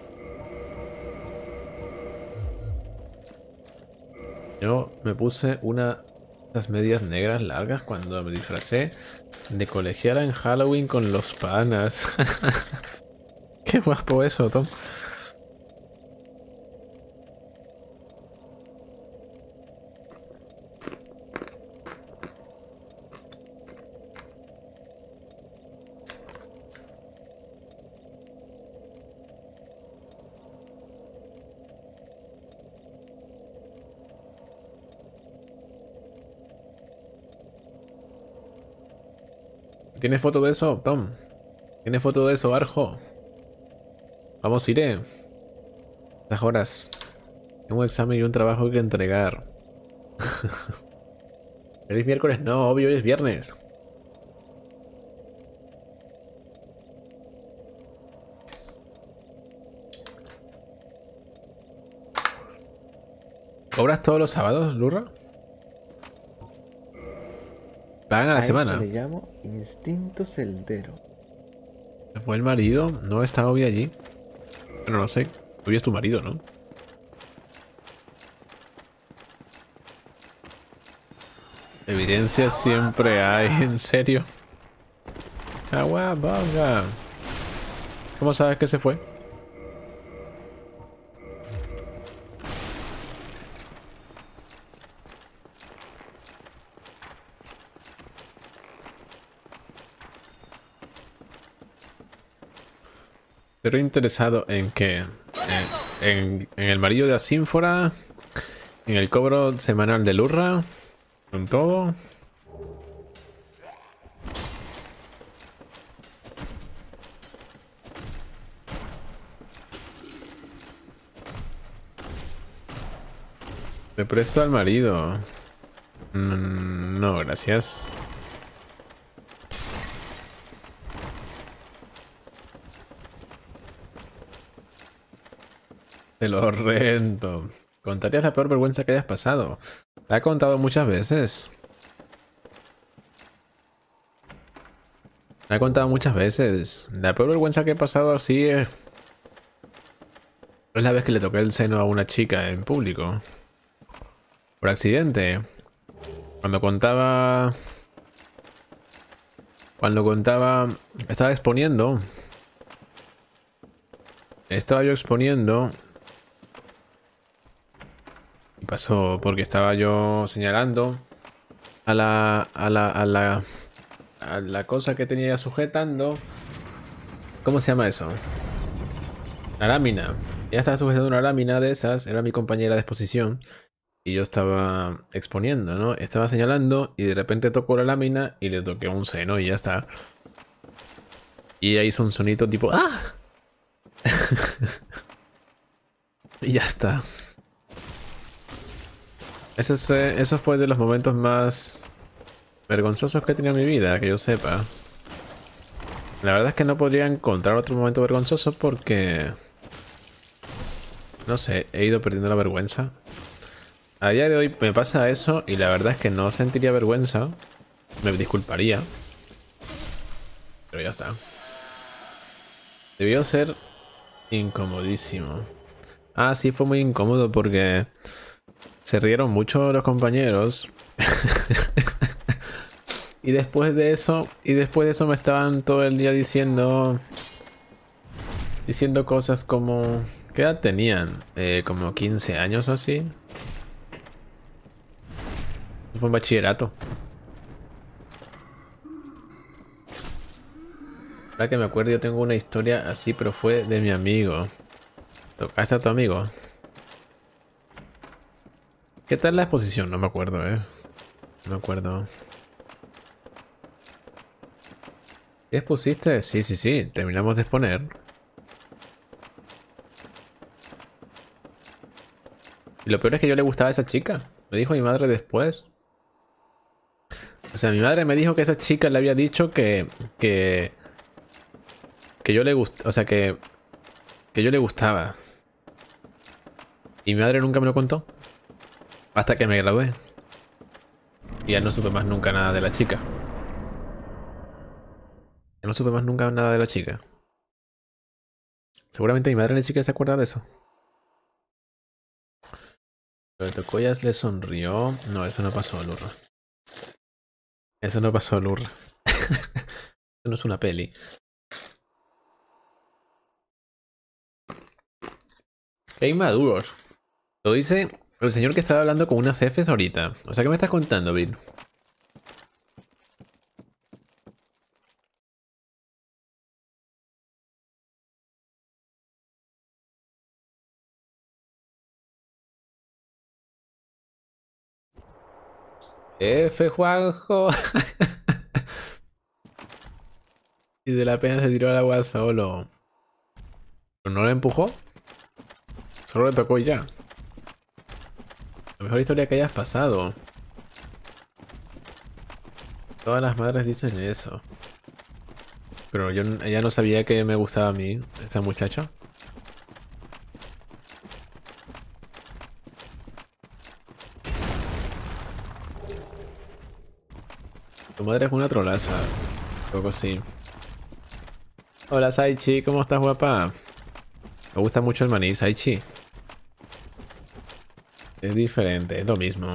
Yo me puse una de esas medias negras largas cuando me disfracé de colegiala en Halloween con los panas. Qué guapo eso, Tom. ¿Tienes foto de eso, Tom? ¿Tienes foto de eso, Arjo? Vamos, iré. Estas horas. Tengo un examen y un trabajo que entregar. ¿Feliz miércoles? No, obvio, hoy es viernes. ¿Cobras todos los sábados, Lurra? Pagan a la A semana. eso le llamo instinto celdero. ¿Se fue el marido? ¿No está Obi allí? Bueno, no sé. Obi es tu marido, ¿no? Evidencia siempre hay, en serio. Kawabanga. ¿Cómo sabes que se fue? Pero interesado en que en, en, en el marido de Asínfora, en el cobro semanal de Lurra, con todo. Le presto al marido. Mm, no, gracias. Te lo rento. ¿Contarías la peor vergüenza que hayas pasado? La he contado muchas veces. La he contado muchas veces. La peor vergüenza que he pasado así es... es la vez que le toqué el seno a una chica en público. Por accidente. Cuando contaba... Cuando contaba... Estaba exponiendo. Estaba yo exponiendo... Y pasó porque estaba yo señalando a la... a la... a la... a la cosa que tenía sujetando. ¿Cómo se llama eso? La lámina. Ella estaba sujetando una lámina de esas. Era mi compañera de exposición. Y yo estaba exponiendo, ¿no? Estaba señalando y de repente tocó la lámina y le toqué un seno y ya está. Y ella hizo un sonito tipo ¡ah! Y ya está. Eso, es, eh, eso fue de los momentos más vergonzosos que he tenido en mi vida, que yo sepa. La verdad es que no podría encontrar otro momento vergonzoso porque... no sé, he ido perdiendo la vergüenza. A día de hoy me pasa eso y la verdad es que no sentiría vergüenza. Me disculparía. Pero ya está. Debió ser incomodísimo. Ah, sí, fue muy incómodo porque se rieron mucho los compañeros. Y después de eso, y después de eso me estaban todo el día diciendo... Diciendo cosas como... ¿Qué edad tenían? Eh, como quince años o así. Fue un bachillerato. Ahora que me acuerdo, yo tengo una historia así, pero fue de mi amigo. ¿Tocaste a tu amigo? ¿Qué tal la exposición? No me acuerdo, eh. No me acuerdo. ¿Qué expusiste? Sí, sí, sí. Terminamos de exponer. Y lo peor es que yo le gustaba a esa chica. Me dijo mi madre después. O sea, mi madre me dijo que esa chica le había dicho que... Que, que yo le gustaba. O sea, que... Que yo le gustaba. Y mi madre nunca me lo contó. Hasta que me gradué. Y ya no supe más nunca nada de la chica. Ya no supe más nunca nada de la chica. Seguramente mi madre ni siquiera se acuerda de eso. Pero Tokoyas le sonrió. No, eso no pasó, Lurra. Eso no pasó, Lurra. Eso no es una peli. Qué inmaduros. Lo dice el señor que estaba hablando con unas Fs ahorita. O sea, ¿qué me estás contando, Bill? F, Juanjo. Y de la pena se tiró al agua solo. ¿Pero no le empujó? Solo le tocó y ya. La mejor historia que hayas pasado. Todas las madres dicen eso. Pero yo, ella no sabía que me gustaba a mí, esa muchacha. Tu madre es una trolaza. Un poco sí. Hola Saichi, ¿cómo estás, guapa? Me gusta mucho el maní, Saichi. Es diferente, es lo mismo.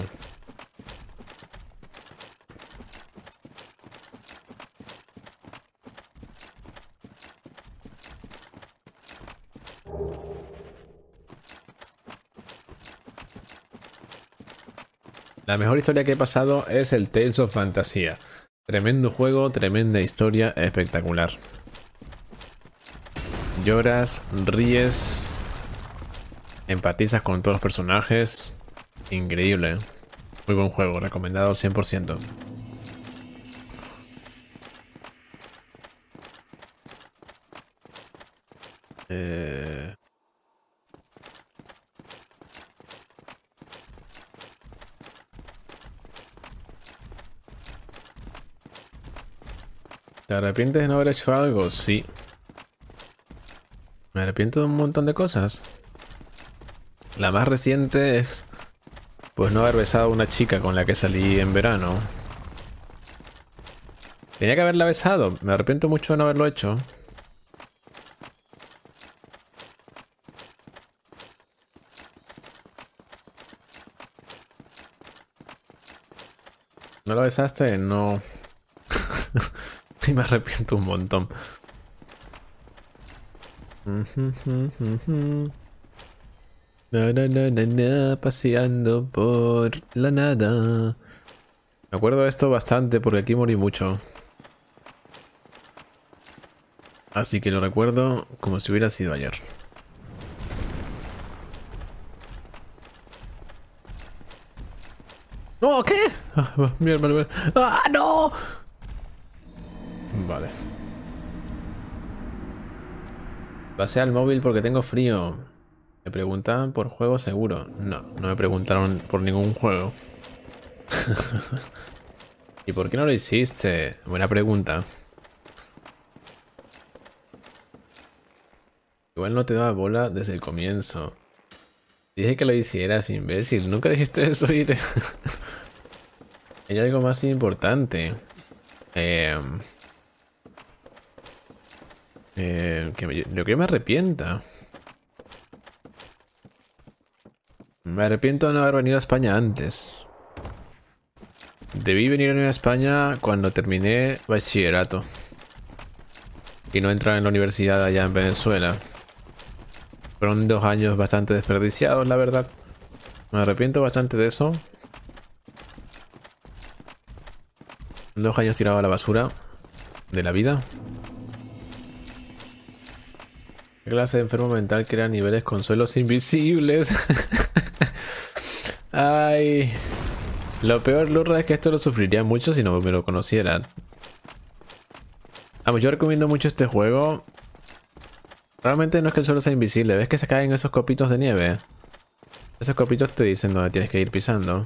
La mejor historia que he pasado es el Tales of Fantasía. Tremendo juego, tremenda historia, espectacular. Lloras, ríes, empatizas con todos los personajes. Increíble. Muy buen juego, recomendado cien por ciento. Eh... ¿Te arrepientes de no haber hecho algo? Sí. Me arrepiento de un montón de cosas. La más reciente es, pues, no haber besado a una chica con la que salí en verano. Tenía que haberla besado. Me arrepiento mucho de no haberlo hecho. ¿No lo besaste? No. Y me arrepiento un montón. Na, na, na, na, na, paseando por la nada. Me acuerdo de esto bastante porque aquí morí mucho. Así que lo recuerdo como si hubiera sido ayer. ¡No! ¿Qué? Ah, mierda, mierda. ¡Ah, no! Vale. Pasé al móvil porque tengo frío. Me preguntaban por juego seguro. No, no me preguntaron por ningún juego. ¿Y por qué no lo hiciste? Buena pregunta. Igual no te daba bola desde el comienzo. Dije que lo hicieras, imbécil. Nunca dijiste eso, Ire. Hay algo más importante. Eh, eh, que me, yo que me arrepienta. Me arrepiento de no haber venido a España antes. Debí venir a España cuando terminé bachillerato. Y no entrar en la universidad allá en Venezuela. Fueron dos años bastante desperdiciados, la verdad. Me arrepiento bastante de eso. Dos años tirado a la basura de la vida. ¿Qué clase de enfermo mental crea niveles con suelos invisibles? Ay. Lo peor, Lurra, es que esto lo sufriría mucho si no me lo conocieran. Vamos, yo recomiendo mucho este juego. Realmente no es que el suelo sea invisible, ves que se caen esos copitos de nieve. Esos copitos te dicen dónde tienes que ir pisando.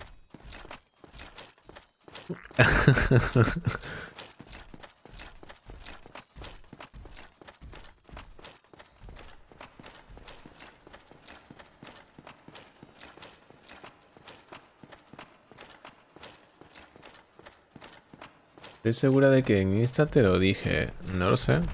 Estoy segura de que en Insta te lo dije. No lo sé.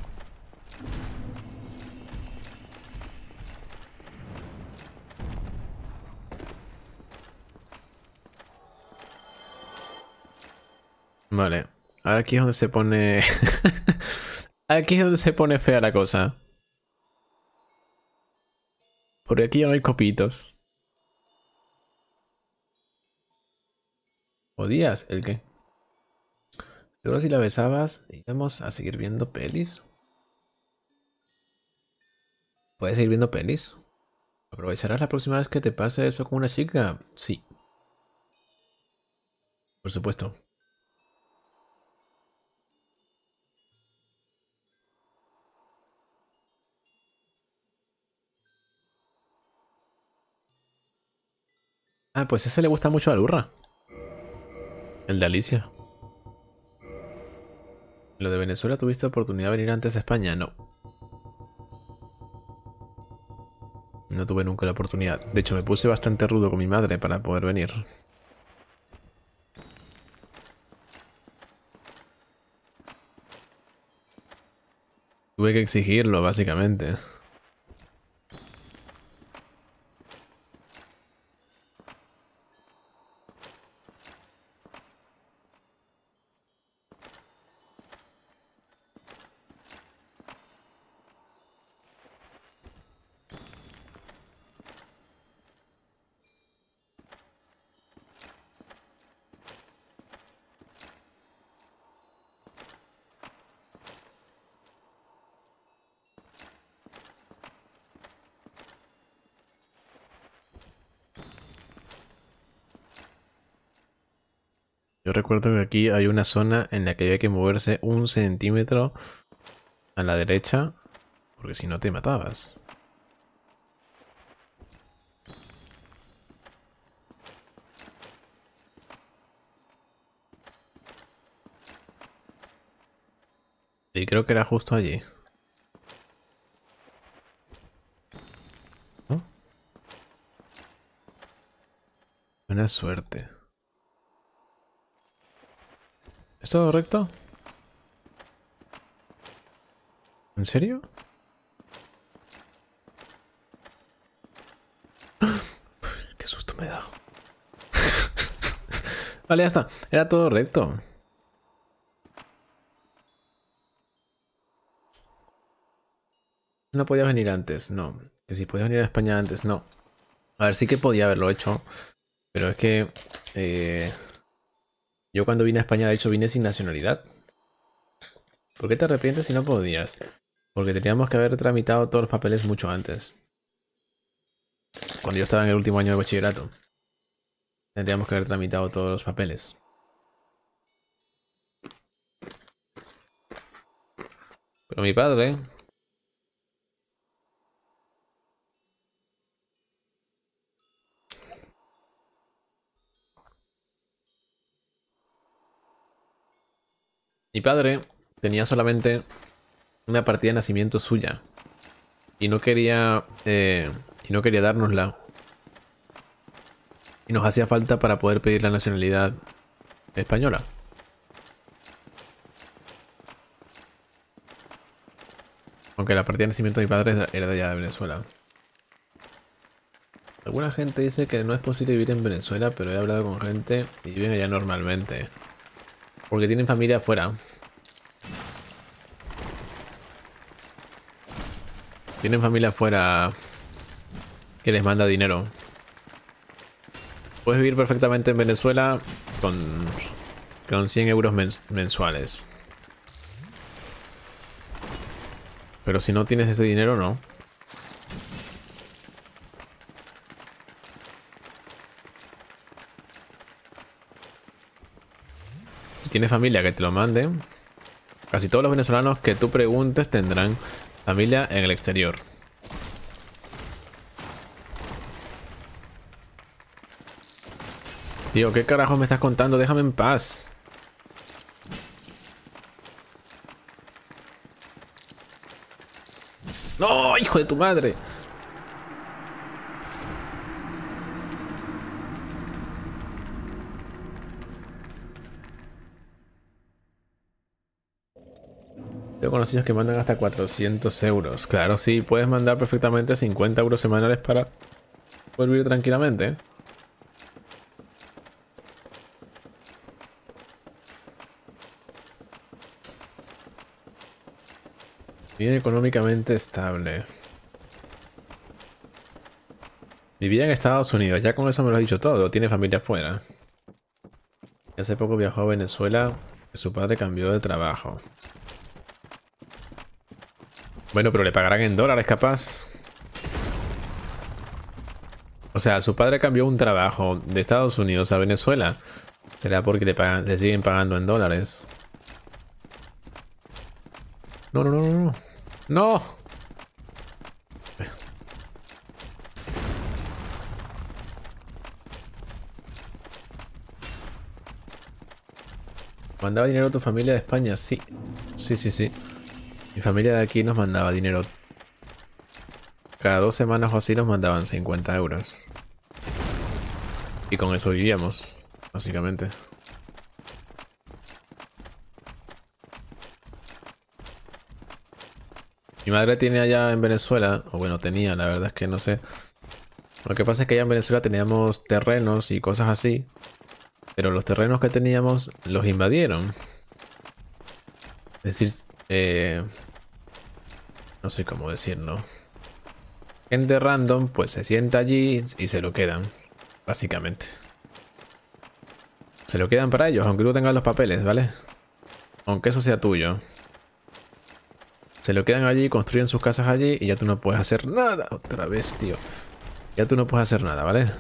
Vale. Ahora aquí es donde se pone... Aquí es donde se pone fea la cosa. Porque aquí ya no hay copitos. ¿Podías? ¿El qué? Seguro si la besabas, íbamos a seguir viendo pelis. ¿Puedes seguir viendo pelis? ¿Aprovecharás la próxima vez que te pase eso con una chica? Sí. Por supuesto. Ah, pues ese le gusta mucho a Lurra. El de Alicia. ¿Lo de Venezuela tuviste oportunidad de venir antes a España? No. No tuve nunca la oportunidad. De hecho, me puse bastante rudo con mi madre para poder venir. Tuve que exigirlo, básicamente. Yo recuerdo que aquí hay una zona en la que había que moverse un centímetro a la derecha, porque si no te matabas. Y creo que era justo allí. ¿No? Buena suerte. ¿Es todo recto? ¿En serio? Qué susto me da. Vale, ya está. Era todo recto. No podía venir antes, no. Que si podía venir a España antes, no. A ver, sí que podía haberlo hecho. Pero es que... Eh, yo cuando vine a España, de hecho, vine sin nacionalidad. ¿Por qué te arrepientes si no podías? Porque teníamos que haber tramitado todos los papeles mucho antes. Cuando yo estaba en el último año de bachillerato. Tendríamos que haber tramitado todos los papeles. Pero mi padre... Mi padre tenía solamente una partida de nacimiento suya. Y no quería... Eh, y no quería dárnosla. Y nos hacía falta para poder pedir la nacionalidad española. Aunque la partida de nacimiento de mi padre era de allá de Venezuela. Alguna gente dice que no es posible vivir en Venezuela, pero he hablado con gente y viven allá normalmente. Porque tienen familia afuera. Tienen familia afuera que les manda dinero. Puedes vivir perfectamente en Venezuela con, con cien euros mens mensuales. Pero si no tienes ese dinero, no. Si tienes familia que te lo mande, casi todos los venezolanos que tú preguntes tendrán familia en el exterior. Tío, ¿qué carajos me estás contando? Déjame en paz. ¡No, hijo de tu madre! Tengo conocidos que mandan hasta cuatrocientos euros. Claro, sí, puedes mandar perfectamente cincuenta euros semanales para poder vivir tranquilamente. Bien económicamente estable. Vivía en Estados Unidos, ya con eso me lo has dicho todo. Tiene familia afuera. Hace poco viajó a Venezuela, que su padre cambió de trabajo. Bueno, pero le pagarán en dólares, capaz. O sea, su padre cambió un trabajo de Estados Unidos a Venezuela. Será porque le pagan, se siguen pagando en dólares. No, no, no, no, no. ¡No! ¿Mandaba dinero a tu familia de España? Sí. Sí, sí, sí. Mi familia de aquí nos mandaba dinero. Cada dos semanas o así nos mandaban cincuenta euros. Y con eso vivíamos, básicamente. Mi madre tiene allá en Venezuela, o bueno, tenía, la verdad es que no sé. Lo que pasa es que allá en Venezuela teníamos terrenos y cosas así. Pero los terrenos que teníamos los invadieron. Es decir, eh, no sé cómo decirlo. Gente random pues se sienta allí y se lo quedan, básicamente. Se lo quedan para ellos, aunque tú tengas los papeles, ¿vale? Aunque eso sea tuyo. Se lo quedan allí, construyen sus casas allí y ya tú no puedes hacer nada. Otra vez, tío. Ya tú no puedes hacer nada, ¿vale?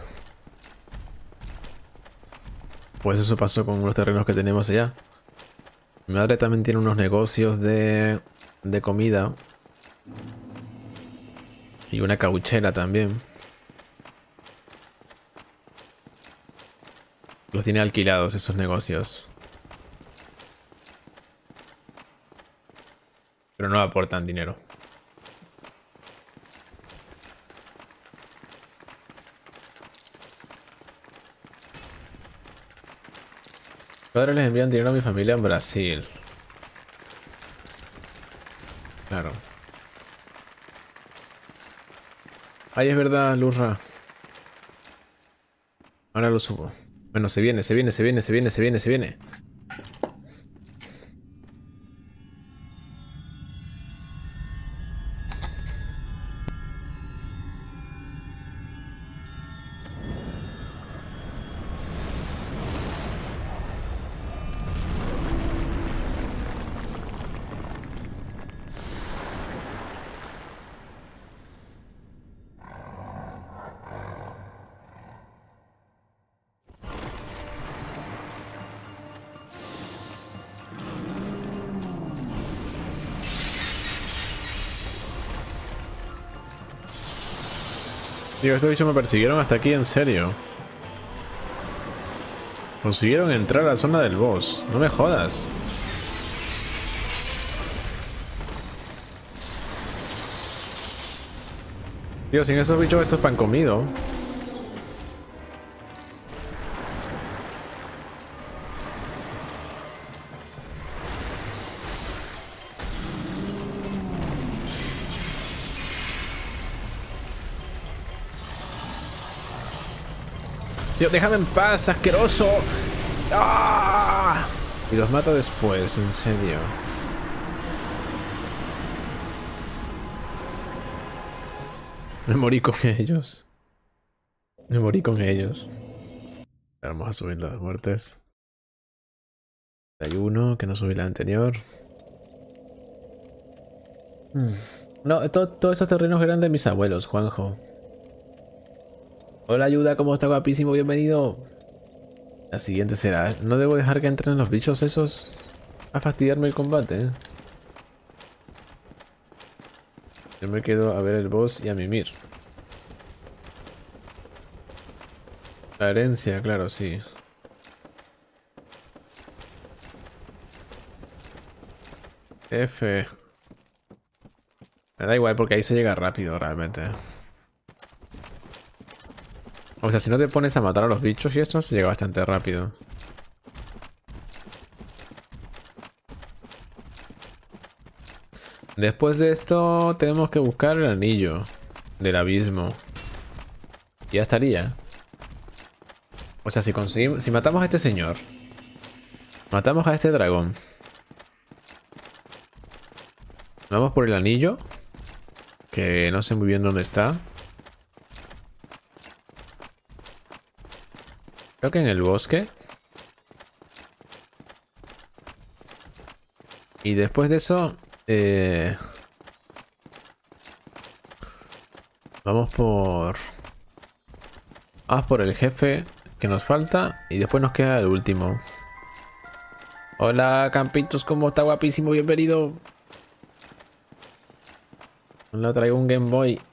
Pues eso pasó con los terrenos que tenemos allá. Mi madre también tiene unos negocios de, de comida. Y una cauchera también. Los tiene alquilados esos negocios. Pero no aportan dinero. Mis padres les envían dinero a mi familia en Brasil. Claro. Ay, es verdad, Lurra. Ahora lo subo. Bueno, se viene, se viene, se viene, se viene, se viene, se viene. Digo, estos bichos me persiguieron hasta aquí, en serio. Consiguieron entrar a la zona del boss. No me jodas. Tío, sin esos bichos esto es pan comido. Tío, déjame en paz, asqueroso. ¡Ah! Y los mato después, en serio. Me morí con ellos. Me morí con ellos. Vamos a subir las muertes. Hay uno que no subí la anterior. Hmm. No, to todos esos terrenos eran de mis abuelos, Juanjo. Hola, Ayuda, ¿cómo está? Guapísimo, bienvenido. La siguiente será... No debo dejar que entren los bichos esos a fastidiarme el combate, ¿eh? Yo me quedo a ver el boss y a mimir. La herencia, claro, sí. F. Me da igual porque ahí se llega rápido realmente. O sea, si no te pones a matar a los bichos y esto se llega bastante rápido. Después de esto tenemos que buscar el anillo del abismo. Y ya estaría. O sea, si conseguimos... Si matamos a este señor. Matamos a este dragón. Vamos por el anillo. Que no sé muy bien dónde está. Creo que en el bosque. Y después de eso... Eh, vamos por... Vamos por el jefe que nos falta. Y después nos queda el último. Hola, Campitos, ¿cómo está? Guapísimo, bienvenido. Le traigo un Game Boy.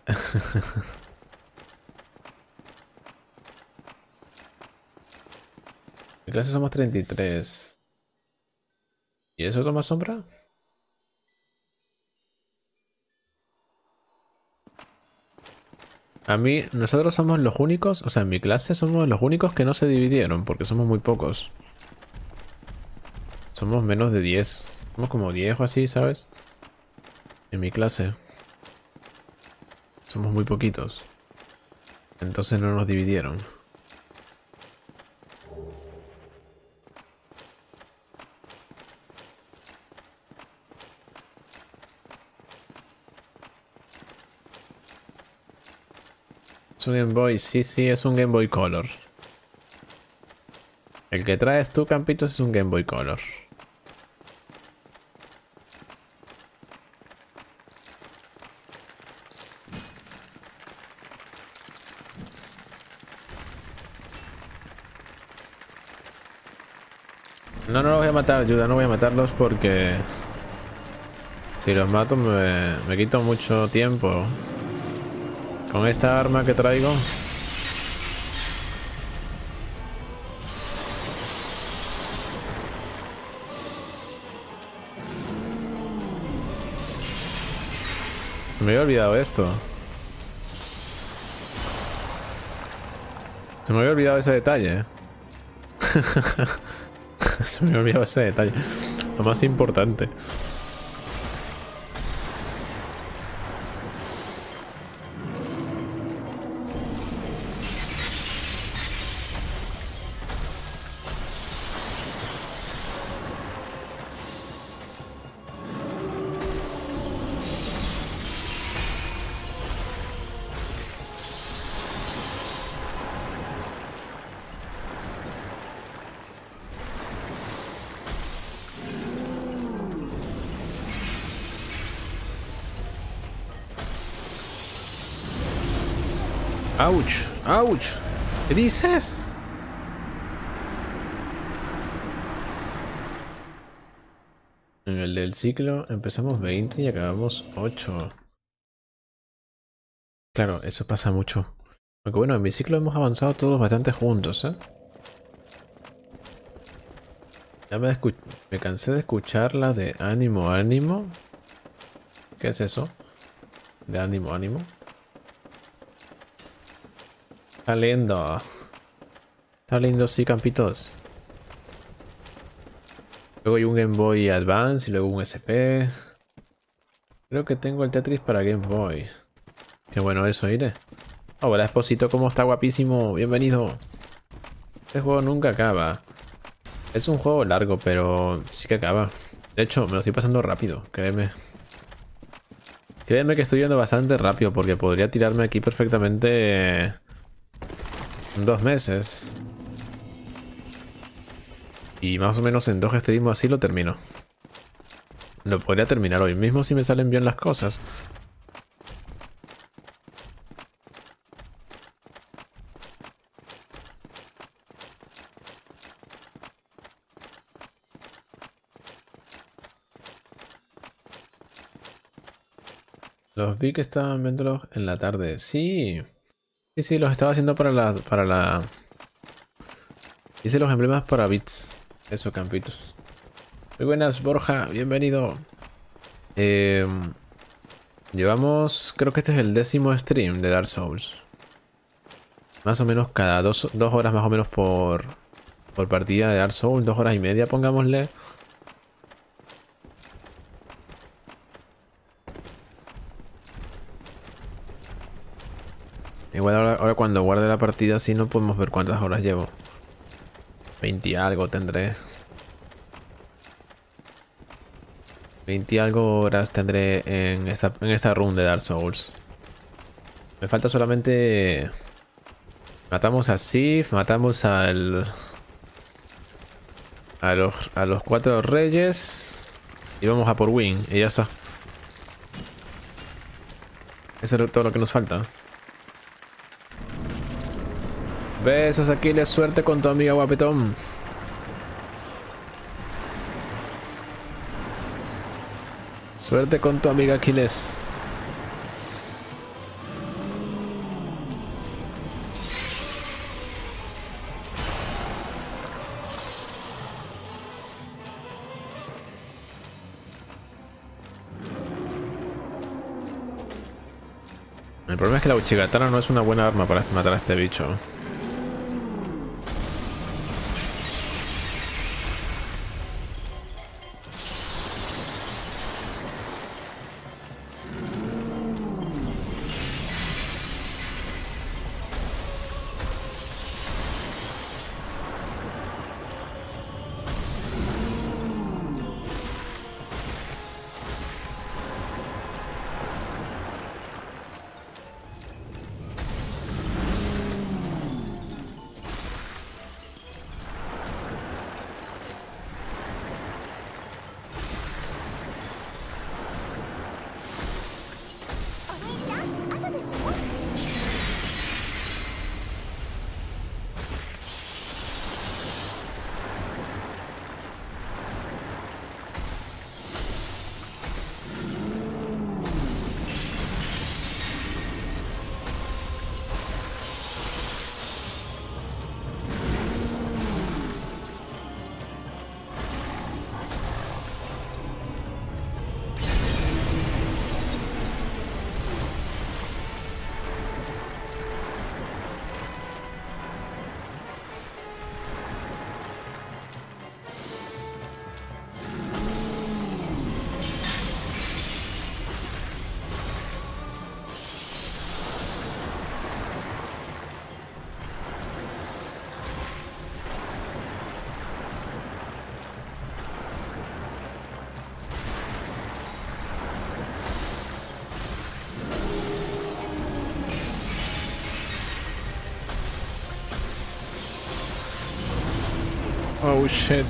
¿De clase somos treinta y tres? ¿Y eso toma sombra? A mí, nosotros somos los únicos, o sea, en mi clase somos los únicos que no se dividieron, porque somos muy pocos. Somos menos de diez. Somos como diez o así, ¿sabes? En mi clase. Somos muy poquitos. Entonces no nos dividieron. Es un Game Boy, sí, sí, es un Game Boy Color. El que traes tú, Campitos, es un Game Boy Color. No, no los voy a matar, ayuda, no voy a matarlos porque... Si los mato me, me quito mucho tiempo. Con esta arma que traigo... Se me había olvidado esto. Se me había olvidado ese detalle. Se me había olvidado ese detalle. Lo más importante. ¡Auch! ¡Auch! ¿Qué dices? En el del ciclo empezamos veinte y acabamos ocho. Claro, eso pasa mucho. Aunque bueno, en mi ciclo hemos avanzado todos bastante juntos, ¿eh? Ya me, me cansé de escuchar la de ánimo, ánimo. ¿Qué es eso? De ánimo, ánimo. Está lindo. Está lindo, sí, Campitos. Luego hay un Game Boy Advance y luego un S P. Creo que tengo el Tetris para Game Boy. Qué bueno eso, iré. Hola, Esposito, ¿cómo está? Guapísimo. Bienvenido. Este juego nunca acaba. Es un juego largo, pero sí que acaba. De hecho, me lo estoy pasando rápido, créeme. Créeme que estoy yendo bastante rápido porque podría tirarme aquí perfectamente... En dos meses. Y más o menos en dos streams así lo termino. Lo podría terminar hoy mismo si me salen bien las cosas. Los vi que estaban viéndolos en la tarde. Sí. Sí, sí, los estaba haciendo para la... Para la... Hice los emblemas para bits. Eso, Campitos. Muy buenas, Borja. Bienvenido. Eh, llevamos... Creo que este es el décimo stream de Dark Souls. Más o menos cada dos, dos horas más o menos por... Por partida de Dark Souls. Dos horas y media, pongámosle. Igual ahora, ahora cuando guarde la partida así no podemos ver cuántas horas llevo. veinte y algo tendré. veinte y algo horas tendré en esta, en esta run de Dark Souls. Me falta solamente... Matamos a Sif, matamos al... A los, a los cuatro reyes. Y vamos a por Win, y ya está. Eso es todo lo que nos falta. Besos, Aquiles, suerte con tu amiga guapetón. Suerte con tu amiga Aquiles. El problema es que la Uchigatana no es una buena arma para matar a este bicho. Oh shit.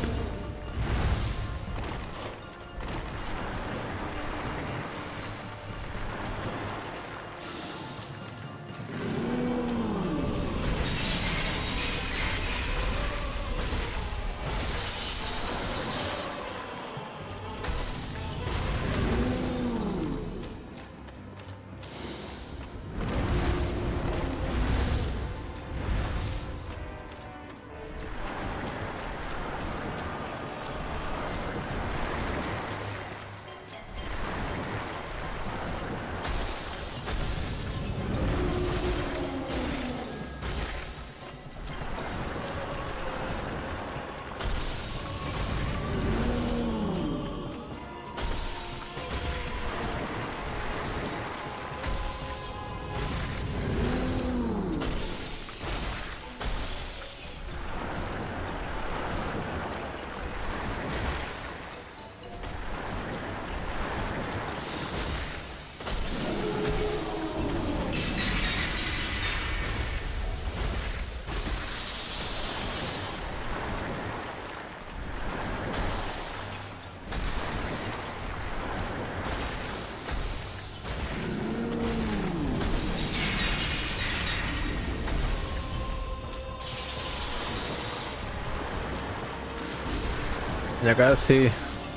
Ya casi.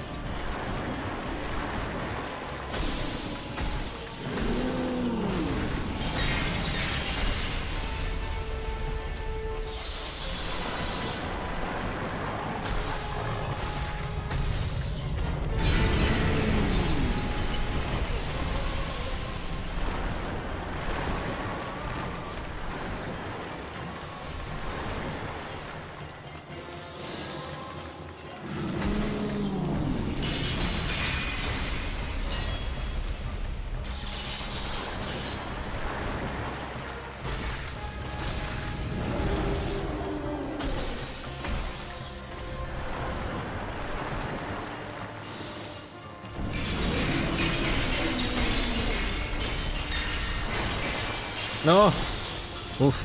No. Uf.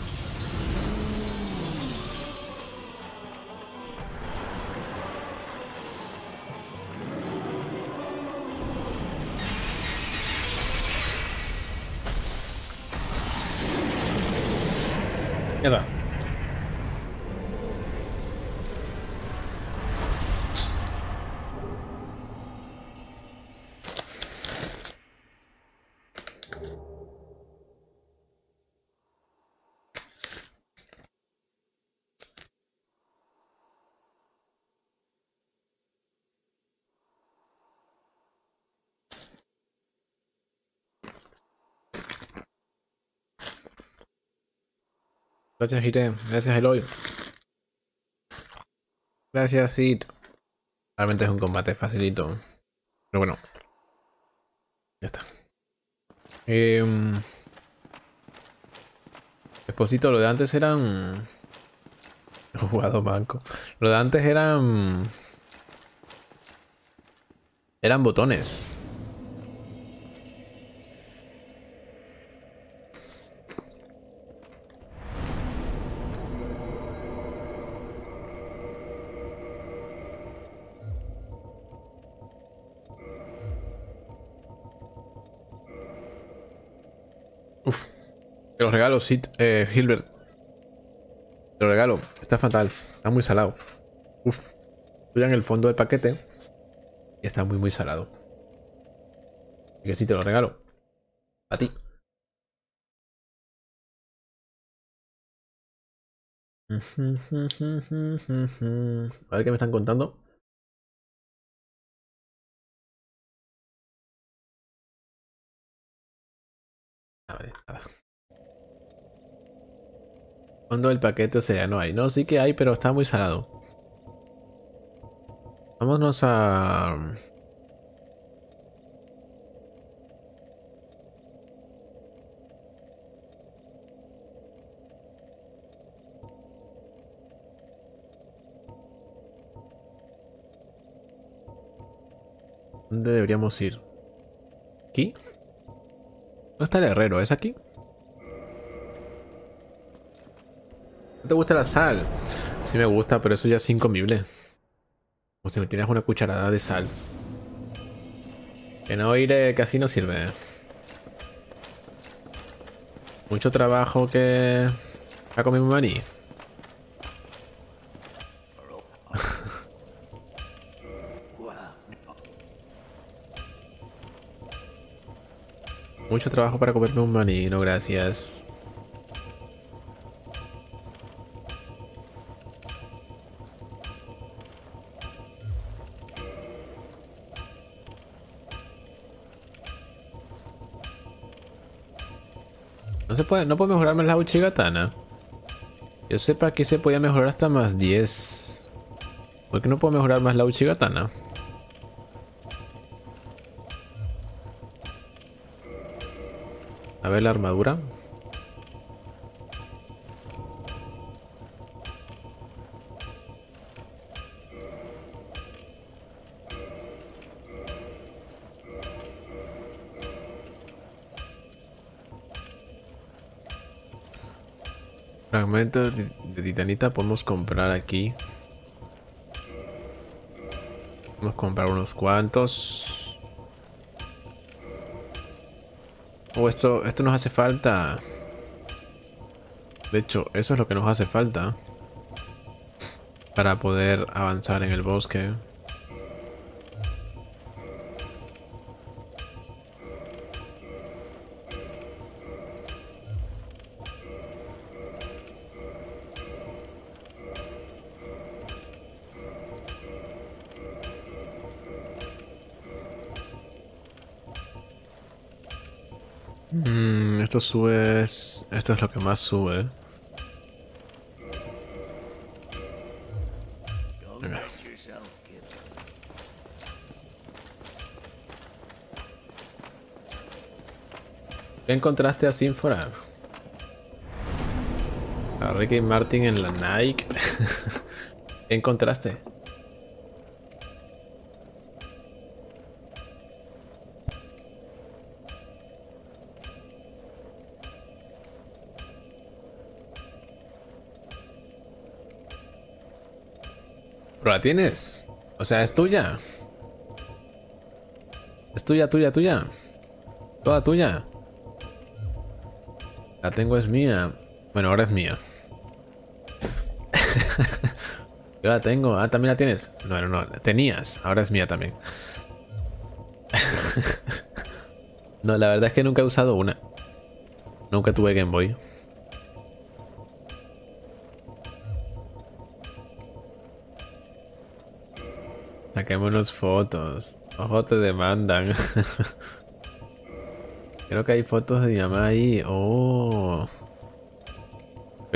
Mierda. Gracias, Hire. Gracias, Eloy. Gracias, Sid. Realmente es un combate facilito. Pero bueno. Ya está. Eh, Esposito, lo de antes eran... He jugado banco. Lo de antes eran... Eran botones. Uf. Te lo regalo, Sid, eh, Gilbert. Te lo regalo. Está fatal. Está muy salado. Uf. Estoy en el fondo del paquete. Y está muy, muy salado. Así que sí, te lo regalo. A ti. A ver qué me están contando. A ver, nada. Fondo del paquete, o sea, no hay. No, sí que hay, pero está muy salado. Vámonos a... ¿Dónde deberíamos ir? ¿Aquí? ¿Dónde está el herrero? ¿Es aquí? ¿No te gusta la sal? Sí me gusta, pero eso ya es incomible. O si me tienes una cucharada de sal. Que no ir eh, casi no sirve. Mucho trabajo que... ha comido mi maní. Mucho trabajo para comerme un maní, no gracias. No se puede, no puedo mejorarme la Uchigatana. Yo sepa que se podía mejorar hasta más diez. ¿Por qué no puedo mejorar más la Uchigatana? A ver la armadura. Fragmentos de, de titanita podemos comprar aquí. Podemos comprar unos cuantos. Oh, esto, esto nos hace falta. De hecho, eso es lo que nos hace falta para poder avanzar en el bosque. Mm, esto sube... Esto es lo que más sube. Venga. ¿Qué encontraste a Sinfora? A Ricky Martin en la Nike. ¿Qué encontraste? ¿Pero la tienes? O sea, es tuya. Es tuya, tuya, tuya. Toda tuya. La tengo, es mía. Bueno, ahora es mía. Yo la tengo. Ah, ¿también la tienes? No, no, no. Tenías. Ahora es mía también. No, la verdad es que nunca he usado una. Nunca tuve Game Boy. Saquémonos fotos. Ojo, te demandan. Creo que hay fotos de mi mamá ahí. Oh.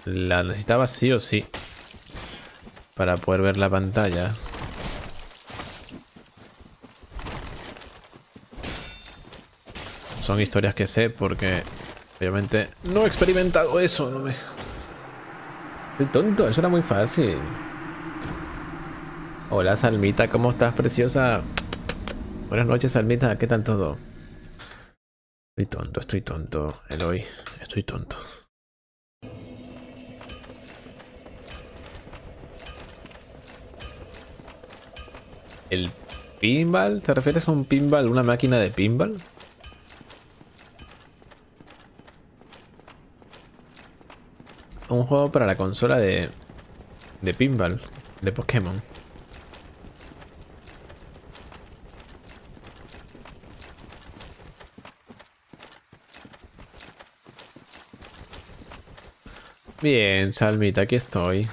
La necesitaba sí o sí para poder ver la pantalla. Son historias que sé porque obviamente no he experimentado eso. No me... Soy tonto, eso era muy fácil. Hola Salmita, ¿cómo estás, preciosa? Buenas noches, Salmita, ¿qué tal todo? Estoy tonto, estoy tonto, Eloy, estoy tonto. ¿El pinball? ¿Te refieres a un pinball, una máquina de pinball? Un juego para la consola de, de pinball, de Pokémon. Bien, Salmita, aquí estoy.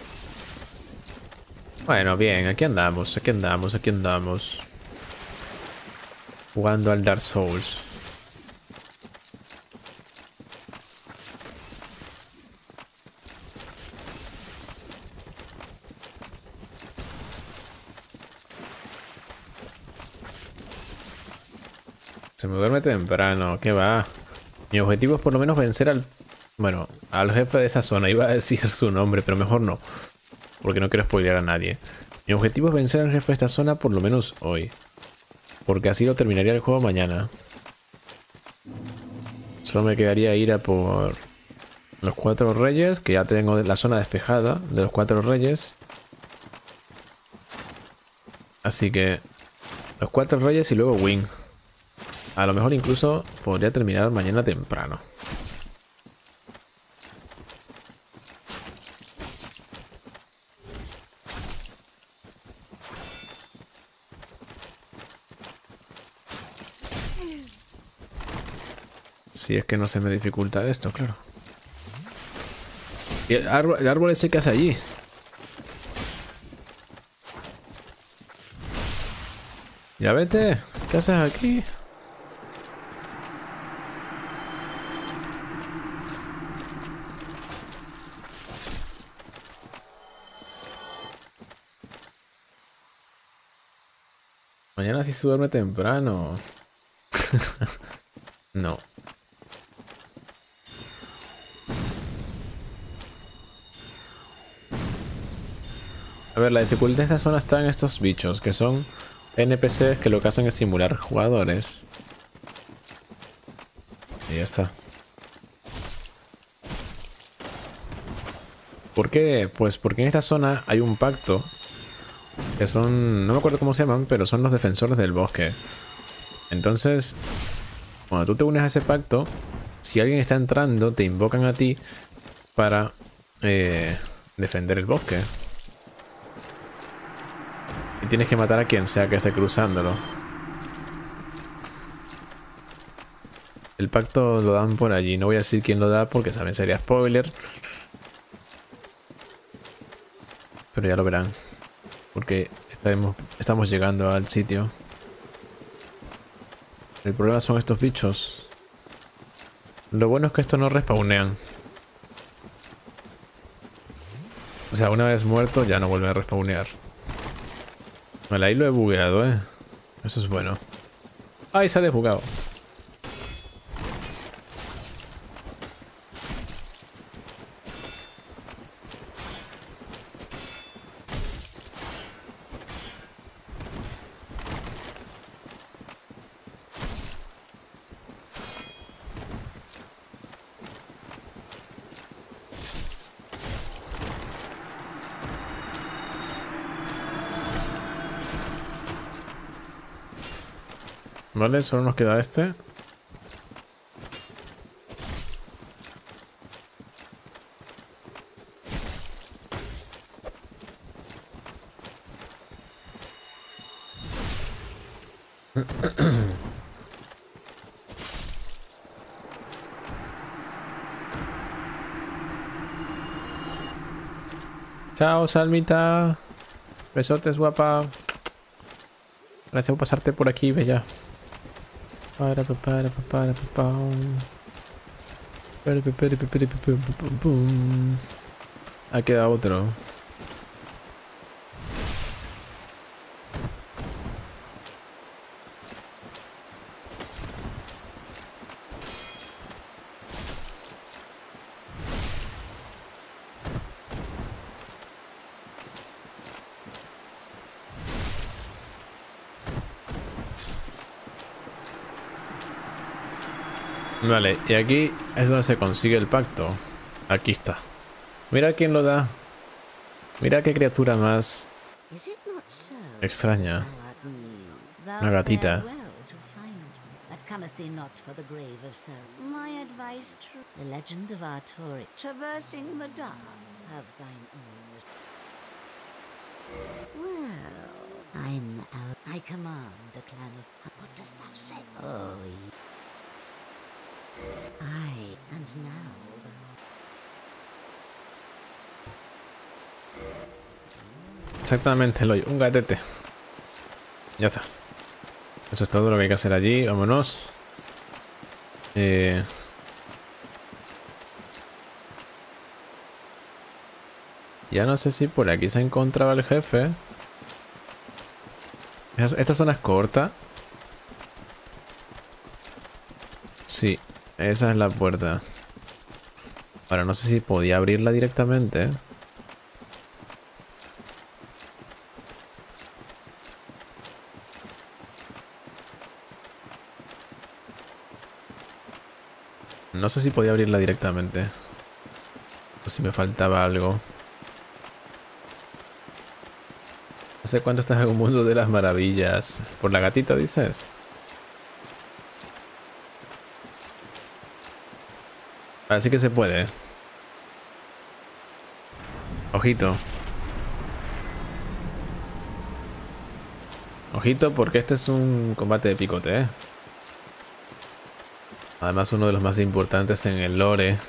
Bueno, bien, aquí andamos, aquí andamos, aquí andamos. Jugando al Dark Souls. Se me duerme temprano, ¿qué va? Mi objetivo es por lo menos vencer al... Bueno, al jefe de esa zona. Iba a decir su nombre, pero mejor no. Porque no quiero spoilear a nadie. Mi objetivo es vencer al jefe de esta zona por lo menos hoy. Porque así lo terminaría el juego mañana. Solo me quedaría ir a por los Cuatro Reyes, que ya tengo la zona despejada de los Cuatro Reyes. Así que los Cuatro Reyes y luego Wing. A lo mejor incluso podría terminar mañana temprano. Si es que no se me dificulta esto, claro. ¿Y el árbol, el árbol ese que hace allí? Ya vete. ¿Qué haces aquí? Mañana sí se duerme temprano. No. A ver, la dificultad de esta zona está en estos bichos, que son N P Cs que lo que hacen es simular jugadores. Y ya está. ¿Por qué? Pues porque en esta zona hay un pacto. Que son... no me acuerdo cómo se llaman, pero son los defensores del bosque. Entonces, cuando tú te unes a ese pacto, si alguien está entrando, te invocan a ti para eh, defender el bosque. Y tienes que matar a quien sea que esté cruzándolo. El pacto lo dan por allí. No voy a decir quién lo da porque también sería spoiler. Pero ya lo verán. Porque estamos, estamos llegando al sitio. El problema son estos bichos. Lo bueno es que estos no respawnean. O sea, una vez muerto ya no vuelven a respawnear. Vale, ahí lo he bugueado, eh. Eso es bueno. ¡Ay, se ha desbugado! Vale, solo nos queda este. Chao, Salmita. Besotes, guapa. Gracias por pasarte por aquí, bella. Para, para, para, para, para. Ha quedado otro. Vale, y aquí es donde se consigue el pacto. Aquí está. Mira quién lo da. Mira qué criatura más extraña. Una gatita. I'm out. I command a clan of... What does thou say? Oh, I, and now Exactamente, Eloy. Un gatete. Ya está. Eso es todo lo que hay que hacer allí. Vámonos. Eh... Ya no sé si por aquí se encontraba el jefe. Esta zona es corta. Sí, esa es la puerta. Ahora no sé si podía abrirla directamente. No sé si podía abrirla directamente. O si me faltaba algo. ¿Hace cuánto estás en un mundo de las maravillas? ¿Por la gatita dices? Así que se puede. Ojito. Ojito porque este es un combate de picote, ¿eh? Además uno de los más importantes en el lore.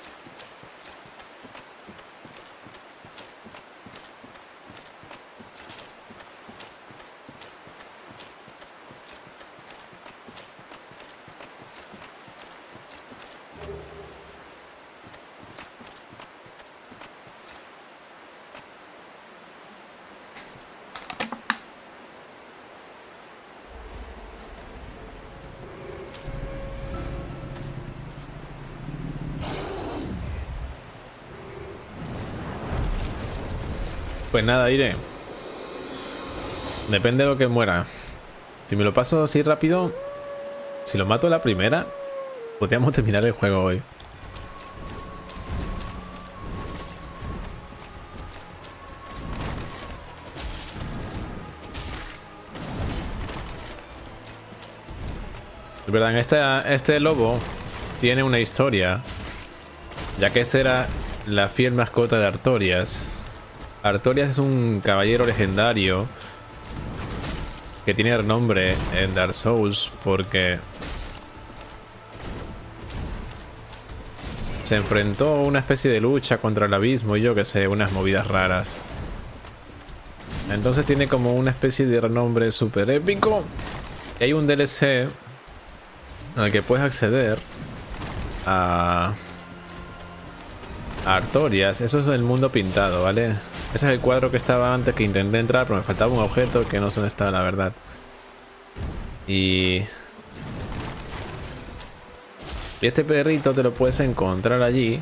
Pues nada, iré. Depende de lo que muera. Si me lo paso así rápido, si lo mato a la primera, podríamos terminar el juego hoy. Es verdad, este, este lobo tiene una historia, ya que este era la fiel mascota de Artorias. Artorias es un caballero legendario que tiene renombre en Dark Souls porque se enfrentó a una especie de lucha contra el abismo y yo que sé, unas movidas raras. Entonces tiene como una especie de renombre súper épico. Y hay un D L C al que puedes acceder a Artorias. Eso es el mundo pintado, ¿vale? Ese es el cuadro que estaba antes, que intenté entrar, pero me faltaba un objeto que no sé dónde está, la verdad. Y... y este perrito te lo puedes encontrar allí.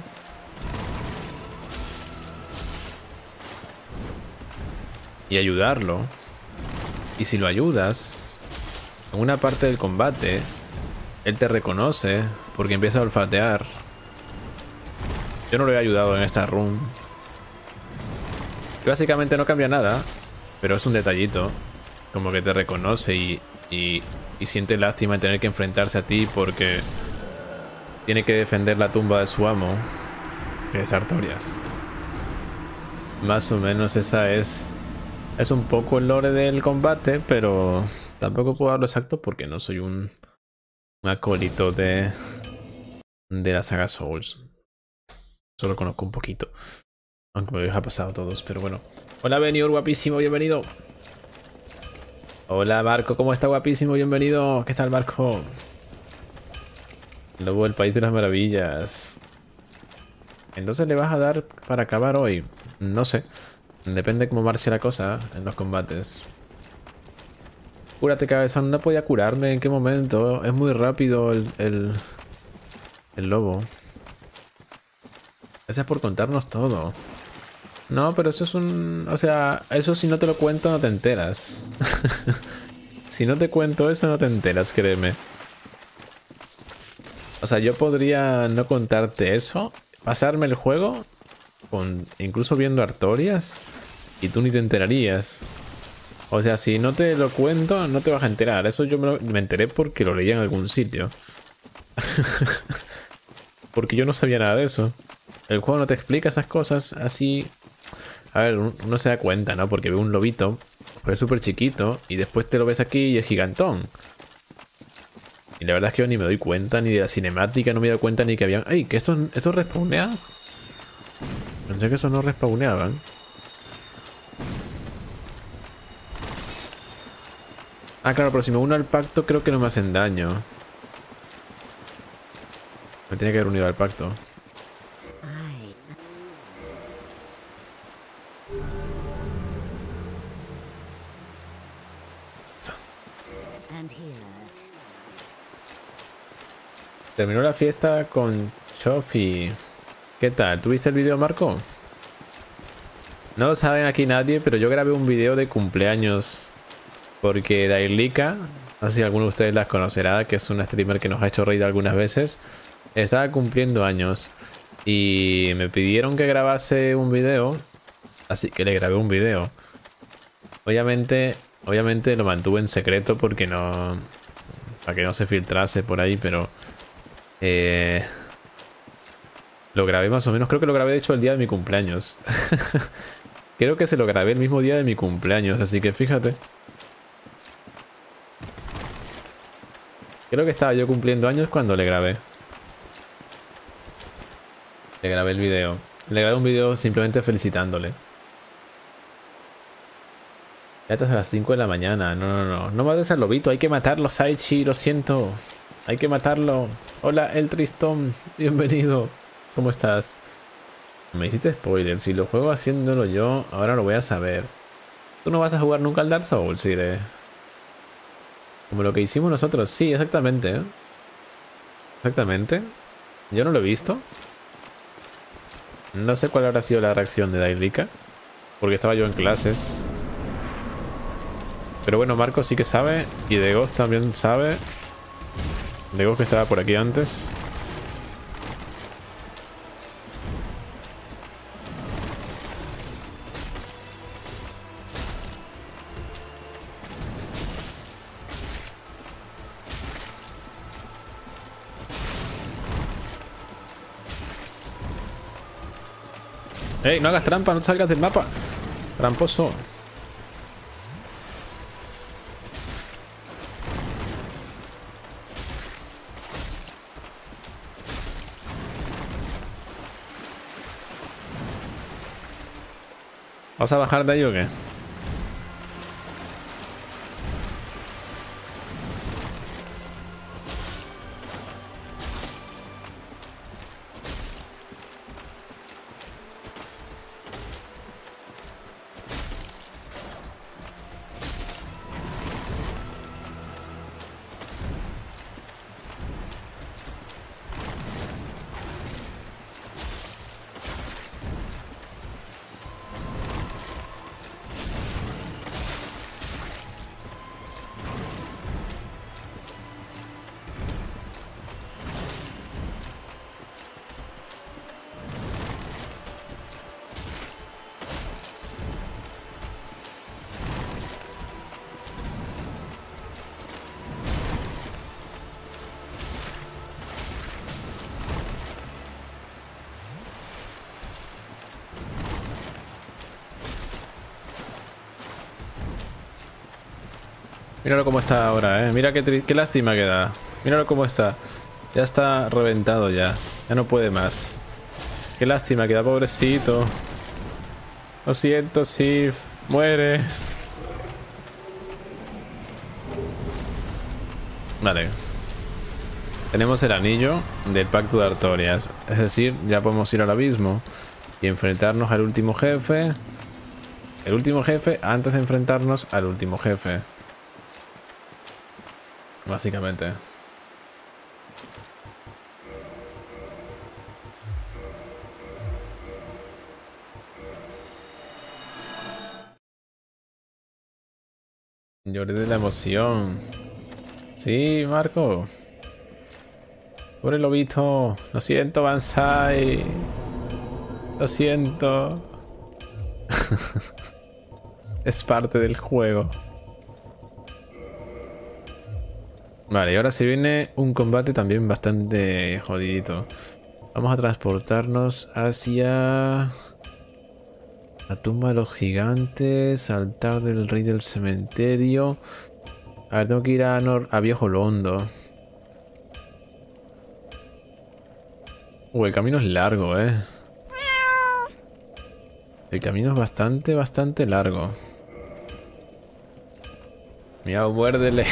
Y ayudarlo. Y si lo ayudas, en una parte del combate, él te reconoce porque empieza a olfatear. Yo no lo he ayudado en esta run. Básicamente no cambia nada, pero es un detallito. Como que te reconoce y, y, y siente lástima en tener que enfrentarse a ti porque tiene que defender la tumba de su amo, que es Artorias. Más o menos esa es... es un poco el lore del combate, pero tampoco puedo darlo exacto porque no soy un, un acólito de, de la saga Souls. Solo conozco un poquito. Aunque me los ha pasado a todos, pero bueno. Hola Benior, guapísimo, bienvenido. Hola Marco, ¿cómo está? Guapísimo, bienvenido. ¿Qué tal Marco? Lobo del País de las Maravillas. Entonces le vas a dar para acabar hoy. No sé. Depende cómo marche la cosa en los combates. Cúrate, cabezón. No podía curarme. ¿En qué momento? Es muy rápido el, el, el lobo. Gracias por contarnos todo. No, pero eso es un... O sea, eso si no te lo cuento no te enteras. Si no te cuento eso no te enteras, créeme. O sea, yo podría no contarte eso, pasarme el juego, con incluso viendo Artorias, y tú ni te enterarías. O sea, si no te lo cuento, no te vas a enterar. Eso yo me, lo, me enteré porque lo leía en algún sitio. Porque yo no sabía nada de eso. El juego no te explica esas cosas así. A ver, uno se da cuenta, ¿no? Porque ve un lobito, pero es súper chiquito, y después te lo ves aquí y es gigantón. Y la verdad es que yo ni me doy cuenta, ni de la cinemática, no me doy cuenta ni que habían... ¡Ay! ¿Que esto, esto respawnea? Pensé que eso no respawneaban. Ah, claro, pero si me uno al pacto creo que no me hacen daño. Me tiene que haber unido al pacto. I. And here. Terminó la fiesta con Chofi. ¿Qué tal? ¿Tuviste el vídeo, Marco? No lo saben aquí nadie, pero yo grabé un vídeo de cumpleaños. Porque Dairlika, no sé si alguno de ustedes las conocerá, que es una streamer que nos ha hecho reír algunas veces, estaba cumpliendo años. Y me pidieron que grabase un vídeo, así que le grabé un vídeo. Obviamente, obviamente lo mantuve en secreto porque no... para que no se filtrase por ahí, pero... Eh, lo grabé más o menos, creo que lo grabé de hecho el día de mi cumpleaños. Creo que se lo grabé el mismo día de mi cumpleaños, así que fíjate. Creo que estaba yo cumpliendo años cuando le grabé. Le grabé el video. Le grabé un video simplemente felicitándole. Ya estás a las cinco de la mañana. No, no, no. No mates al lobito. Hay que matarlo, Saichi. Lo siento. Hay que matarlo. Hola, el Tristón. Bienvenido. ¿Cómo estás? Me hiciste spoiler. Si lo juego haciéndolo yo, ahora lo voy a saber. ¿Tú no vas a jugar nunca al Dark Souls, Sire? Como lo que hicimos nosotros. Sí, exactamente. ¿eh? Exactamente. Yo no lo he visto. No sé cuál habrá sido la reacción de Dairlika. Porque estaba yo en clases. Pero bueno, Marco sí que sabe. Y Degos también sabe. Degos que estaba por aquí antes. ¡Ey! No hagas trampa, no salgas del mapa. Tramposo. ¿Vas a bajar de ahí o qué? Míralo cómo está ahora, eh. Mira qué, qué lástima que da. Míralo cómo está. Ya está reventado ya. Ya no puede más. Qué lástima que da, pobrecito. Lo siento, Sif. Muere. Vale. Tenemos el anillo del pacto de Artorias. Es decir, ya podemos ir al abismo y enfrentarnos al último jefe. El último jefe antes de enfrentarnos al último jefe. Básicamente. Lloré de la emoción. Sí, Marco. Pobre lobito. Lo siento, Banzai. Lo siento. Es parte del juego. Vale, y ahora se viene un combate también bastante jodidito. Vamos a transportarnos hacia la tumba de los gigantes, altar del rey del cementerio. A ver, tengo que ir a, Nor a Viejo Londo. Uh, el camino es largo, eh. El camino es bastante, bastante largo. Mira, muérdele.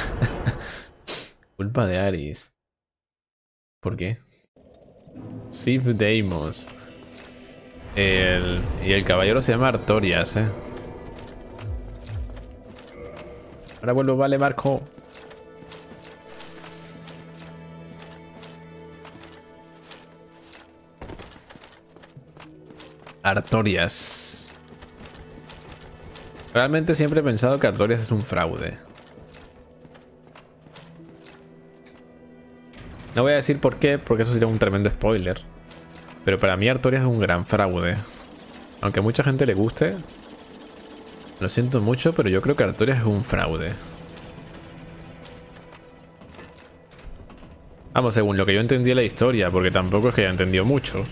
Culpa de Aris. ¿Por qué? Sif Deimos. El, y el caballero se llama Artorias, eh. Ahora vuelvo, vale, Marco. Artorias. Realmente siempre he pensado que Artorias es un fraude. No voy a decir por qué, porque eso sería un tremendo spoiler. Pero para mí Artorias es un gran fraude. Aunque a mucha gente le guste, lo siento mucho, pero yo creo que Artorias es un fraude. Vamos, según lo que yo entendí de la historia, porque tampoco es que haya entendido mucho.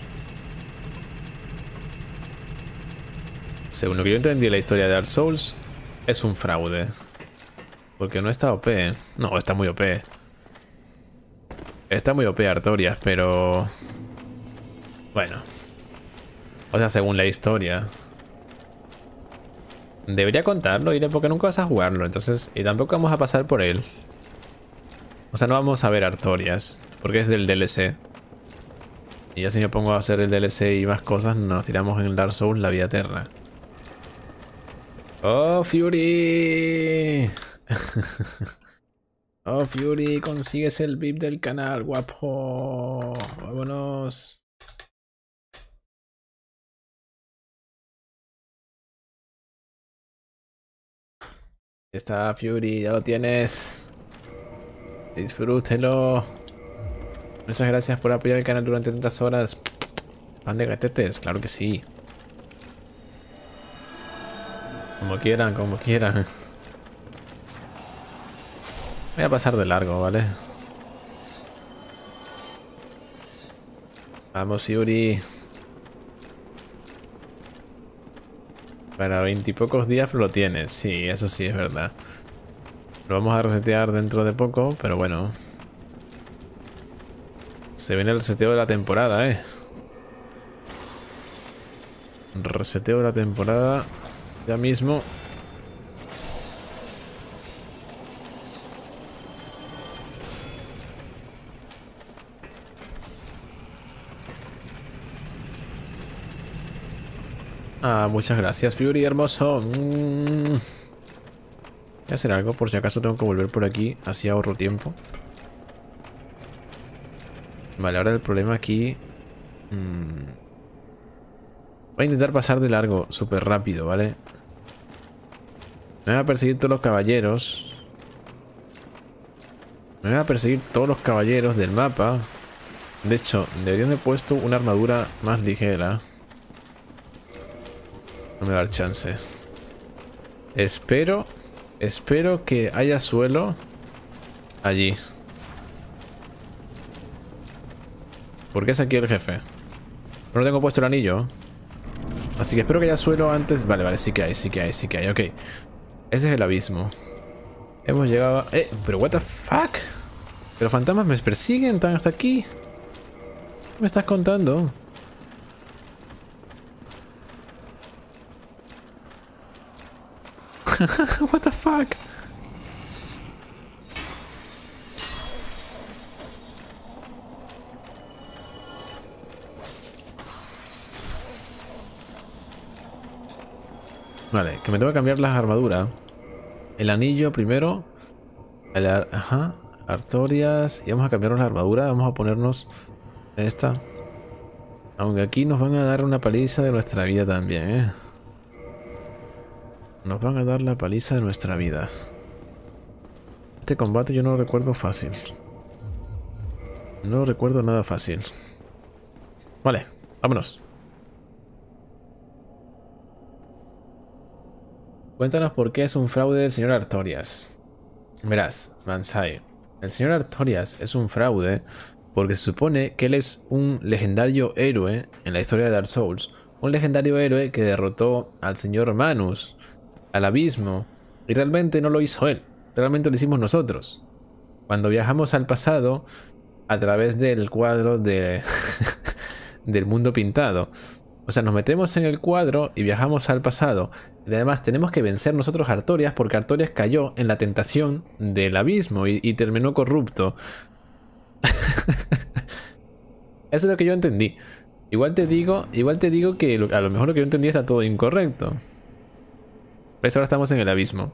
Según lo que yo entendí de la historia de Dark Souls, es un fraude. Porque no está O P. No, está muy O P. Está muy O P Artorias, pero... bueno. O sea, según la historia. Debería contarlo, iré, porque nunca vas a jugarlo, entonces... y tampoco vamos a pasar por él. O sea, no vamos a ver Artorias, porque es del D L C. Y ya si me pongo a hacer el D L C y más cosas, nos tiramos en el Dark Souls la vida eterna. ¡Oh, Fury! ¡Oh, Fury! Consigues el V I P del canal, guapo. ¡Vámonos! Está Fury, ya lo tienes. Disfrútelo. Muchas gracias por apoyar el canal durante tantas horas. ¿Pan de gatetes? Claro que sí. Como quieran, como quieran. Voy a pasar de largo, ¿vale? Vamos, Fury. Para veintipocos días lo tienes. Sí, eso sí es verdad. Lo vamos a resetear dentro de poco, pero bueno. Se viene el reseteo de la temporada, eh. Reseteo de la temporada. Ya mismo. Ah, muchas gracias, Fury, hermoso. Mm. Voy a hacer algo por si acaso tengo que volver por aquí. Así ahorro tiempo. Vale, ahora el problema aquí... Mm. Voy a intentar pasar de largo súper rápido, ¿vale? Me van a perseguir todos los caballeros. Me van a perseguir todos los caballeros del mapa. De hecho, deberían haber puesto una armadura más ligera. No me va a dar chance. Espero... Espero que haya suelo allí. ¿Por qué es aquí el jefe? No tengo puesto el anillo. Así que espero que haya suelo antes. Vale, vale, sí que hay, sí que hay, sí que hay, ok. Ese es el abismo. Hemos llegado a... Eh, pero what the fuck. Pero fantasmas me persiguen tan hasta aquí. ¿Qué me estás contando? What the fuck. Vale, que me tengo que cambiar las armaduras. El anillo primero. El ar Ajá. Artorias. Y vamos a cambiarnos la armadura. Vamos a ponernos esta. Aunque aquí nos van a dar una paliza de nuestra vida también, ¿eh? Nos van a dar la paliza de nuestra vida. Este combate yo no lo recuerdo fácil. No lo recuerdo nada fácil. Vale, vámonos. Cuéntanos por qué es un fraude del señor Artorias. Verás, Mansai. El señor Artorias es un fraude porque se supone que él es un legendario héroe en la historia de Dark Souls. Un legendario héroe que derrotó al señor Manus, al abismo. Y realmente no lo hizo él. Realmente lo hicimos nosotros. Cuando viajamos al pasado a través del cuadro de del mundo pintado. O sea, nos metemos en el cuadro y viajamos al pasado. Y además tenemos que vencer nosotros a Artorias porque Artorias cayó en la tentación del abismo y, y terminó corrupto. Eso es lo que yo entendí. Igual te digo, igual te digo que lo, a lo mejor lo que yo entendí está todo incorrecto. ¿Ves? Ahora estamos en el abismo.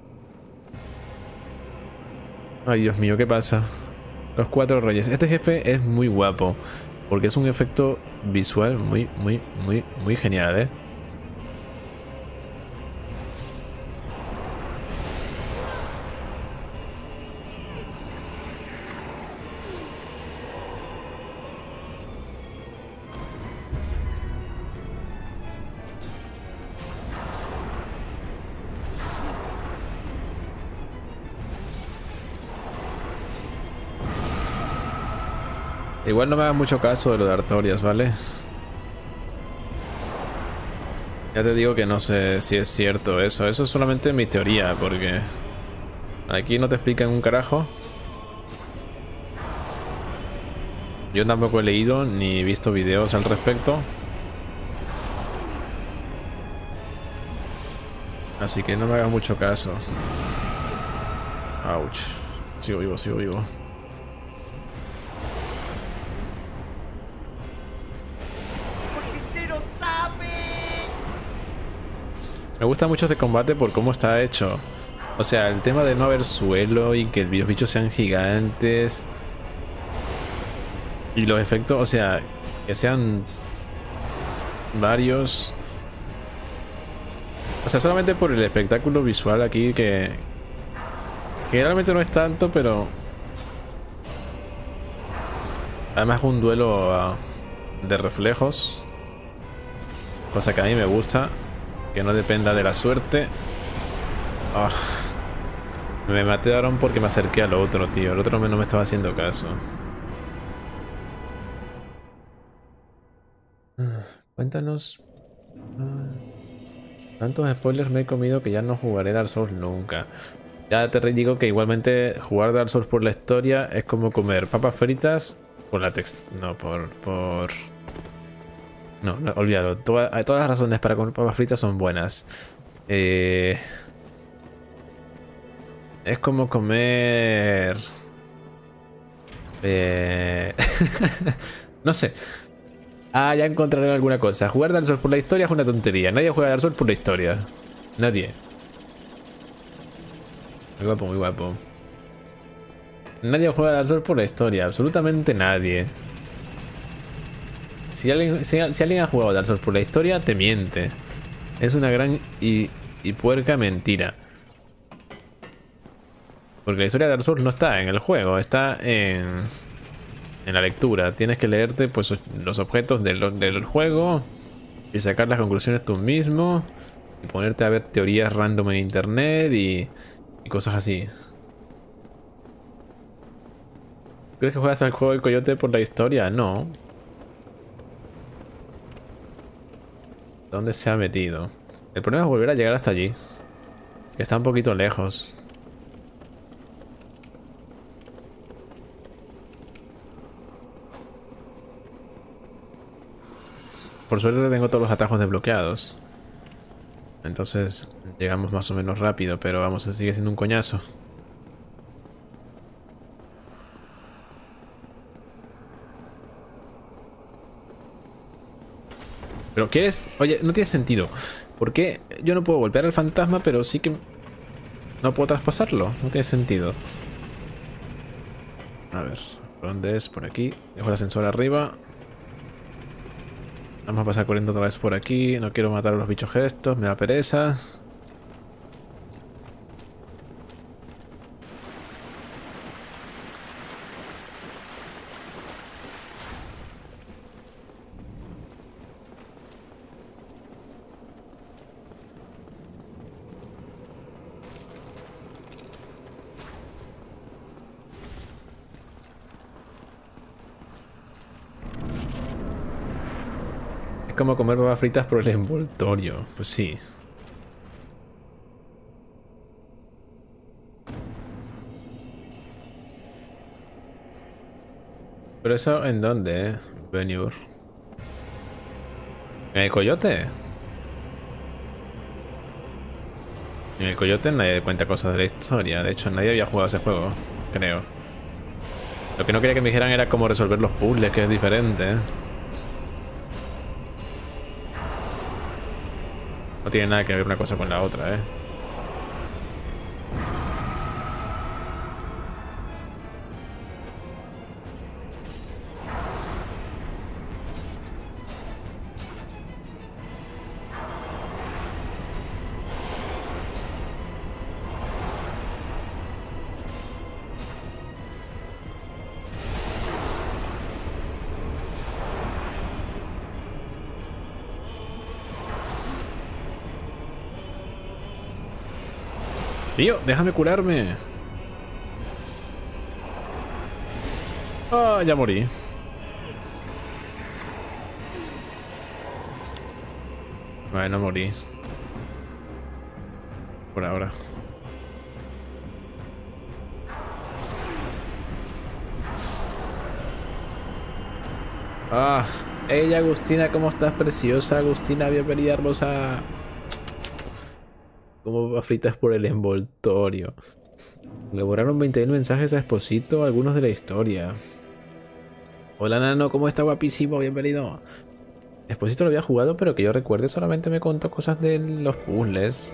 Ay, Dios mío, ¿qué pasa? Los cuatro reyes. Este jefe es muy guapo. Porque es un efecto visual muy, muy, muy, muy genial, ¿eh? Igual no me hagas mucho caso de lo de Artorias, ¿vale? Ya te digo que no sé si es cierto eso. Eso es solamente mi teoría, porque aquí no te explican un carajo. Yo tampoco he leído ni visto videos al respecto. Así que no me hagas mucho caso. Ouch. Sigo vivo, sigo vivo. Me gusta mucho este combate por cómo está hecho. O sea, el tema de no haber suelo y que los bichos sean gigantes. Y los efectos, o sea, que sean varios. O sea, solamente por el espectáculo visual aquí que... Que realmente no es tanto, pero... Además un duelo uh, de reflejos. Cosa que a mí me gusta. Que no dependa de la suerte. Oh. Me mataron porque me acerqué al otro, tío. El otro no me estaba haciendo caso. Cuéntanos. Tantos spoilers me he comido que ya no jugaré Dark Souls nunca. Ya te digo que igualmente jugar Dark Souls por la historia es como comer papas fritas por la text... No, por... por... No, no, olvídalo. Toda, todas las razones para comer papas fritas son buenas. Eh... Es como comer... Eh... no sé. Ah, ya encontraré alguna cosa. Jugar Dark Souls por la historia es una tontería. Nadie juega Dark Souls por la historia. Nadie. Muy guapo, muy guapo. Nadie juega Dark Souls por la historia. Absolutamente nadie. Si alguien, si, si alguien ha jugado Dark Souls por la historia, te miente. Es una gran y, y puerca mentira. Porque la historia de Dark Souls no está en el juego, está en, en la lectura. Tienes que leerte pues, los objetos del, del juego y sacar las conclusiones tú mismo. Y ponerte a ver teorías random en internet y, y cosas así. ¿Crees que juegas al juego del coyote por la historia? No. ¿Dónde se ha metido? El problema es volver a llegar hasta allí. Que está un poquito lejos. Por suerte tengo todos los atajos desbloqueados. Entonces llegamos más o menos rápido, pero vamos, sigue siendo un coñazo. ¿Pero qué es? Oye, no tiene sentido. ¿Por qué yo no puedo golpear al fantasma, pero sí que no puedo traspasarlo? No tiene sentido. A ver, ¿por dónde es? Por aquí. Dejo el ascensor arriba. Vamos a pasar corriendo otra vez por aquí. No quiero matar a los bichos estos, me da pereza. Como comer papas fritas por el envoltorio. Pues sí. ¿Pero eso en dónde, eh? Venur. ¿En el coyote? En el coyote nadie cuenta cosas de la historia. De hecho, nadie había jugado ese juego, creo. Lo que no quería que me dijeran era cómo resolver los puzzles, que es diferente, ¿eh? No tiene nada que ver una cosa con la otra, ¿eh? Tío, déjame curarme. Ah, ya morí. Bueno, morí. Por ahora. Ah, ella, Agustina, ¿cómo estás? Preciosa, Agustina, bienvenida, hermosa. Como fritas por el envoltorio. Elaboraron veinte mil mensajes a Esposito, algunos de la historia. Hola, Nano, ¿cómo está? Guapísimo, bienvenido. Esposito lo había jugado, pero que yo recuerde solamente me contó cosas de los puzzles.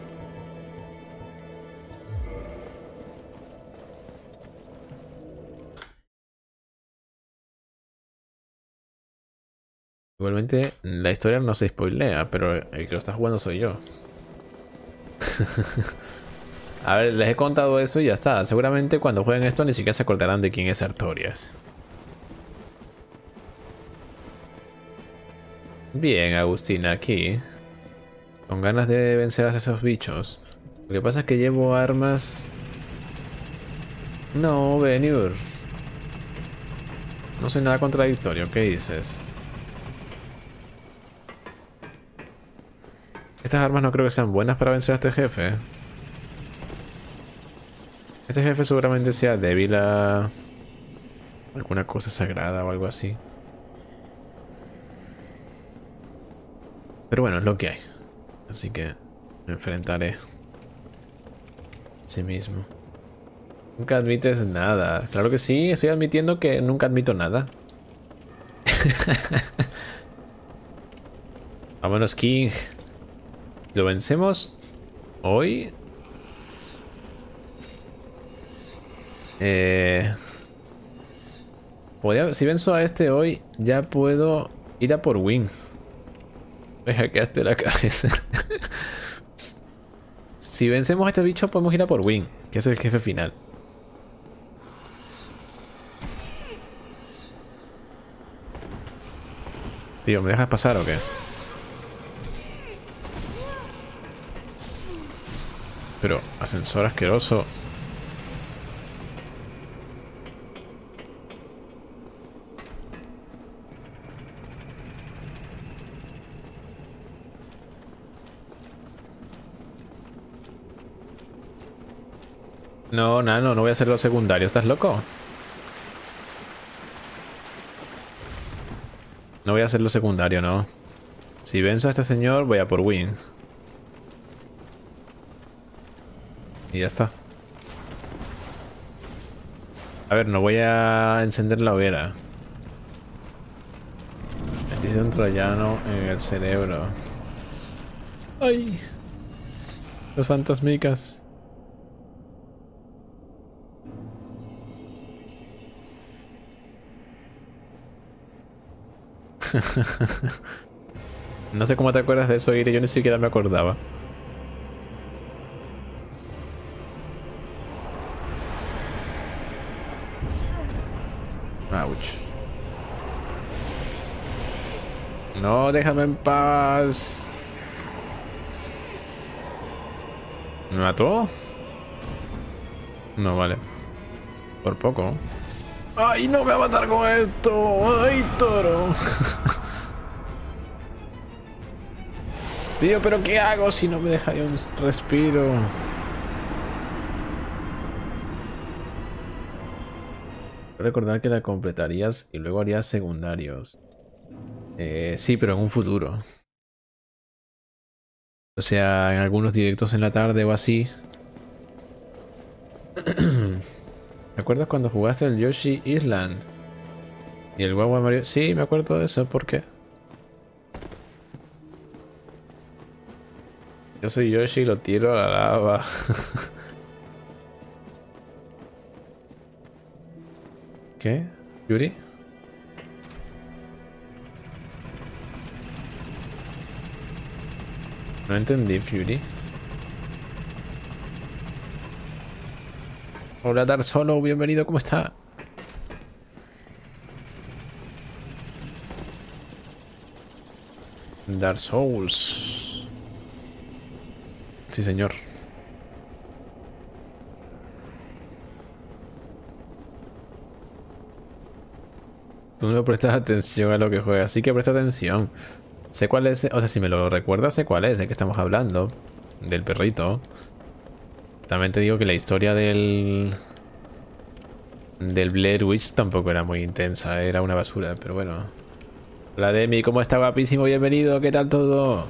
Igualmente, la historia no se spoilea, pero el que lo está jugando soy yo. A ver, les he contado eso y ya está. Seguramente cuando jueguen esto ni siquiera se acordarán de quién es Artorias. Bien, Agustina, aquí. Con ganas de vencer a esos bichos. Lo que pasa es que llevo armas... No, Venur. No soy nada contradictorio, ¿qué dices? Estas armas no creo que sean buenas para vencer a este jefe. Este jefe seguramente sea débil a alguna cosa sagrada o algo así. Pero bueno, es lo que hay. Así que me enfrentaré. Sí mismo. Nunca admites nada. Claro que sí, estoy admitiendo que nunca admito nada. Vámonos, King. ¿Lo vencemos hoy? Eh, podría, si venzo a este hoy, ya puedo ir a por Wing. Me hackeaste la cabeza. Si vencemos a este bicho, podemos ir a por Wing, que es el jefe final. Tío, ¿me dejas pasar o qué? Pero, ascensor asqueroso. No, Nano, no voy a hacer lo secundario. ¿Estás loco? No voy a hacer lo secundario, no. Si venzo a este señor, voy a por Wing. Y ya está. A ver, no voy a encender la hoguera. Me tiene un troyano en el cerebro. ¡Ay! Los fantasmicas. No sé cómo te acuerdas de eso, Ire. Yo ni siquiera me acordaba. Ouch. No, déjame en paz. ¿Me mató? No, vale. Por poco. ¡Ay, no me va a matar con esto! ¡Ay, toro! Tío, ¿pero qué hago si no me deja yo un respiro? Recordar que la completarías y luego harías secundarios. Eh, sí, pero en un futuro. O sea, en algunos directos en la tarde o así. ¿Te acuerdas cuando jugaste el Yoshi Island? Y el Wawa Mario... Sí, me acuerdo de eso, ¿por qué? Yo soy Yoshi y lo tiro a la lava. ¿Qué? ¿Yuri? No entendí, Fury. Hola, Dark Solo, bienvenido, ¿cómo está? Dark Souls. Sí, señor. Tú no prestas atención a lo que juegas, así que presta atención. Sé cuál es, o sea, si me lo recuerdas, sé cuál es, de qué estamos hablando. Del perrito. También te digo que la historia del... Del Blair Witch tampoco era muy intensa, era una basura, pero bueno. Hola Demi, ¿cómo está? Guapísimo, bienvenido, ¿qué tal todo?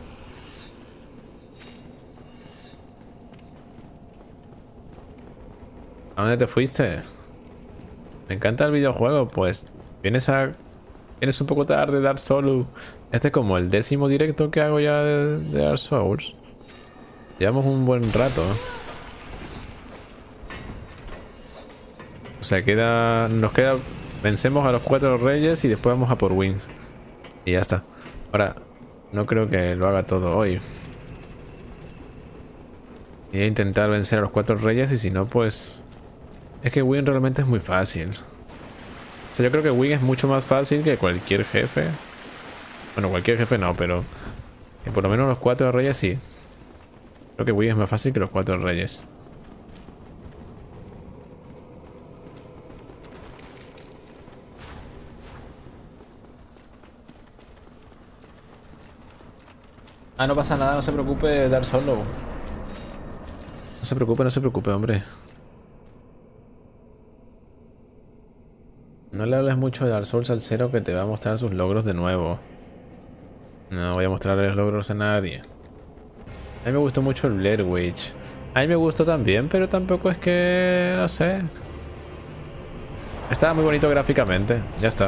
¿A dónde te fuiste? Me encanta el videojuego, pues vienes a... Vienes un poco tarde, Dark Souls. Este es como el décimo directo que hago ya de, de Dark Souls. Llevamos un buen rato. O sea, queda... Nos queda... Vencemos a los cuatro reyes y después vamos a por Wings. Y ya está. Ahora, no creo que lo haga todo hoy. Voy a intentar vencer a los cuatro reyes y si no, pues... Es que Wing realmente es muy fácil. O sea, yo creo que Wing es mucho más fácil que cualquier jefe. Bueno, cualquier jefe no, pero... Que por lo menos los cuatro reyes sí. Creo que Wing es más fácil que los cuatro reyes. Ah, no pasa nada, no se preocupe, Dark Solo. No se preocupe, no se preocupe, hombre. No le hables mucho de Dark Souls al cero que te va a mostrar sus logros de nuevo. No voy a mostrarles logros a nadie. A mí me gustó mucho el Blair Witch. A mí me gustó también, pero tampoco es que... no sé. Estaba muy bonito gráficamente, ya está.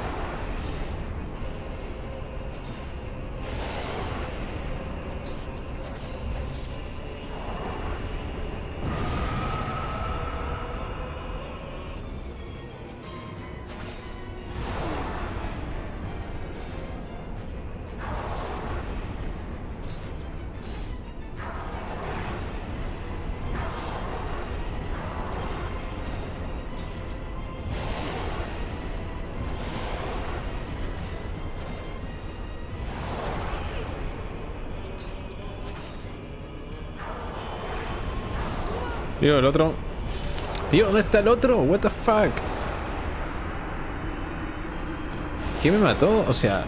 Tío, el otro... Tío, ¿dónde está el otro? What the fuck? ¿Quién me mató? O sea...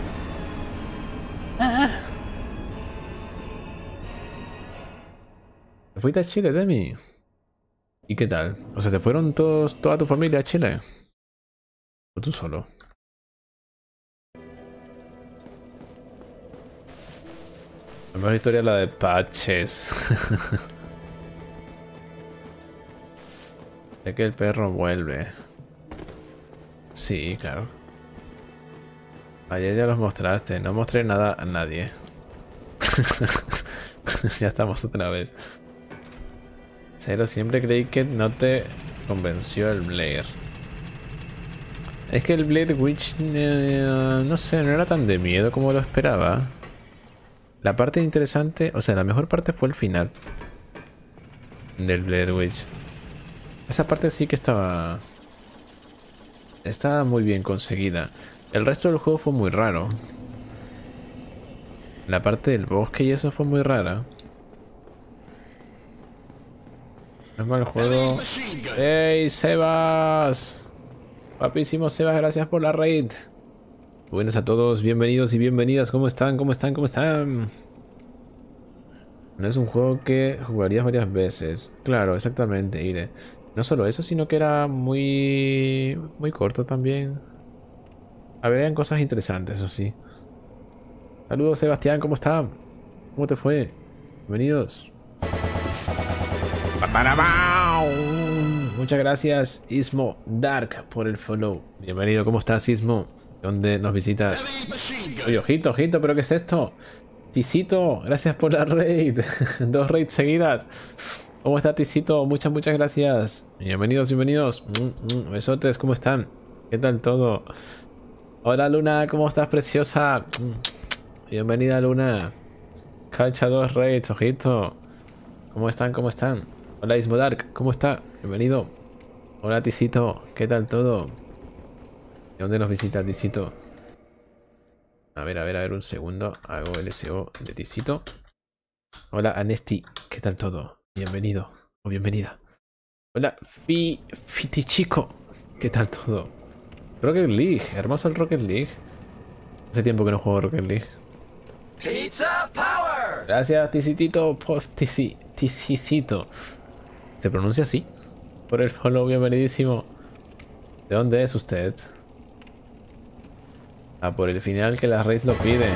Ah. ¿Te fuiste a Chile, Demi? ¿Y qué tal? O sea, ¿te fueron todos, toda tu familia a Chile? ¿O tú solo? La mejor historia es la de Patches. Sé que el perro vuelve. Sí, claro. Ayer ya los mostraste. No mostré nada a nadie. Ya estamos otra vez. Cero, siempre creí que no te convenció el Blair. Es que el Blair Witch, eh, no sé, no era tan de miedo como lo esperaba. La parte interesante, o sea, la mejor parte fue el final del Blair Witch. Esa parte sí que estaba... Estaba muy bien conseguida. El resto del juego fue muy raro. La parte del bosque y eso fue muy rara. No es mal juego. ¡Ey, Sebas! Guapísimo Sebas, gracias por la raid. Buenas a todos, bienvenidos y bienvenidas. ¿Cómo están? ¿Cómo están? ¿Cómo están? No es un juego que jugarías varias veces. Claro, exactamente, Ire. No solo eso, sino que era muy... muy corto también. Habían cosas interesantes, eso sí. Saludos, Sebastián, ¿cómo está? ¿Cómo te fue? Bienvenidos. Muchas gracias, Ismo Dark, por el follow. Bienvenido, ¿cómo estás, Ismo? ¿Dónde nos visitas? Oye, ojito, ojito, ¿pero qué es esto? Ticito, gracias por la raid. Dos raids seguidas. ¿Cómo está, Ticito? Muchas, muchas gracias. Bienvenidos, bienvenidos. Besotes, ¿cómo están? ¿Qué tal todo? Hola, Luna, ¿cómo estás, preciosa? Bienvenida, Luna. Calcha dos raids, ojito. ¿Cómo están? ¿Cómo están? Hola, Ismodark, ¿cómo está? Bienvenido. Hola, Ticito, ¿qué tal todo? ¿De dónde nos visita, Ticito? A ver, a ver, a ver, un segundo. Hago el S O de Ticito. Hola, Anesti, ¿qué tal todo? Bienvenido o bienvenida. Hola, Fi Fitichico, ¿qué tal todo? Rocket League, hermoso el Rocket League. Hace tiempo que no juego Rocket League. Pizza Power. Gracias, Ticitito, por tici, Ticicito. ¿Se pronuncia así? Por el follow, bienvenidísimo. ¿De dónde es usted? Ah, por el final que las raids lo piden.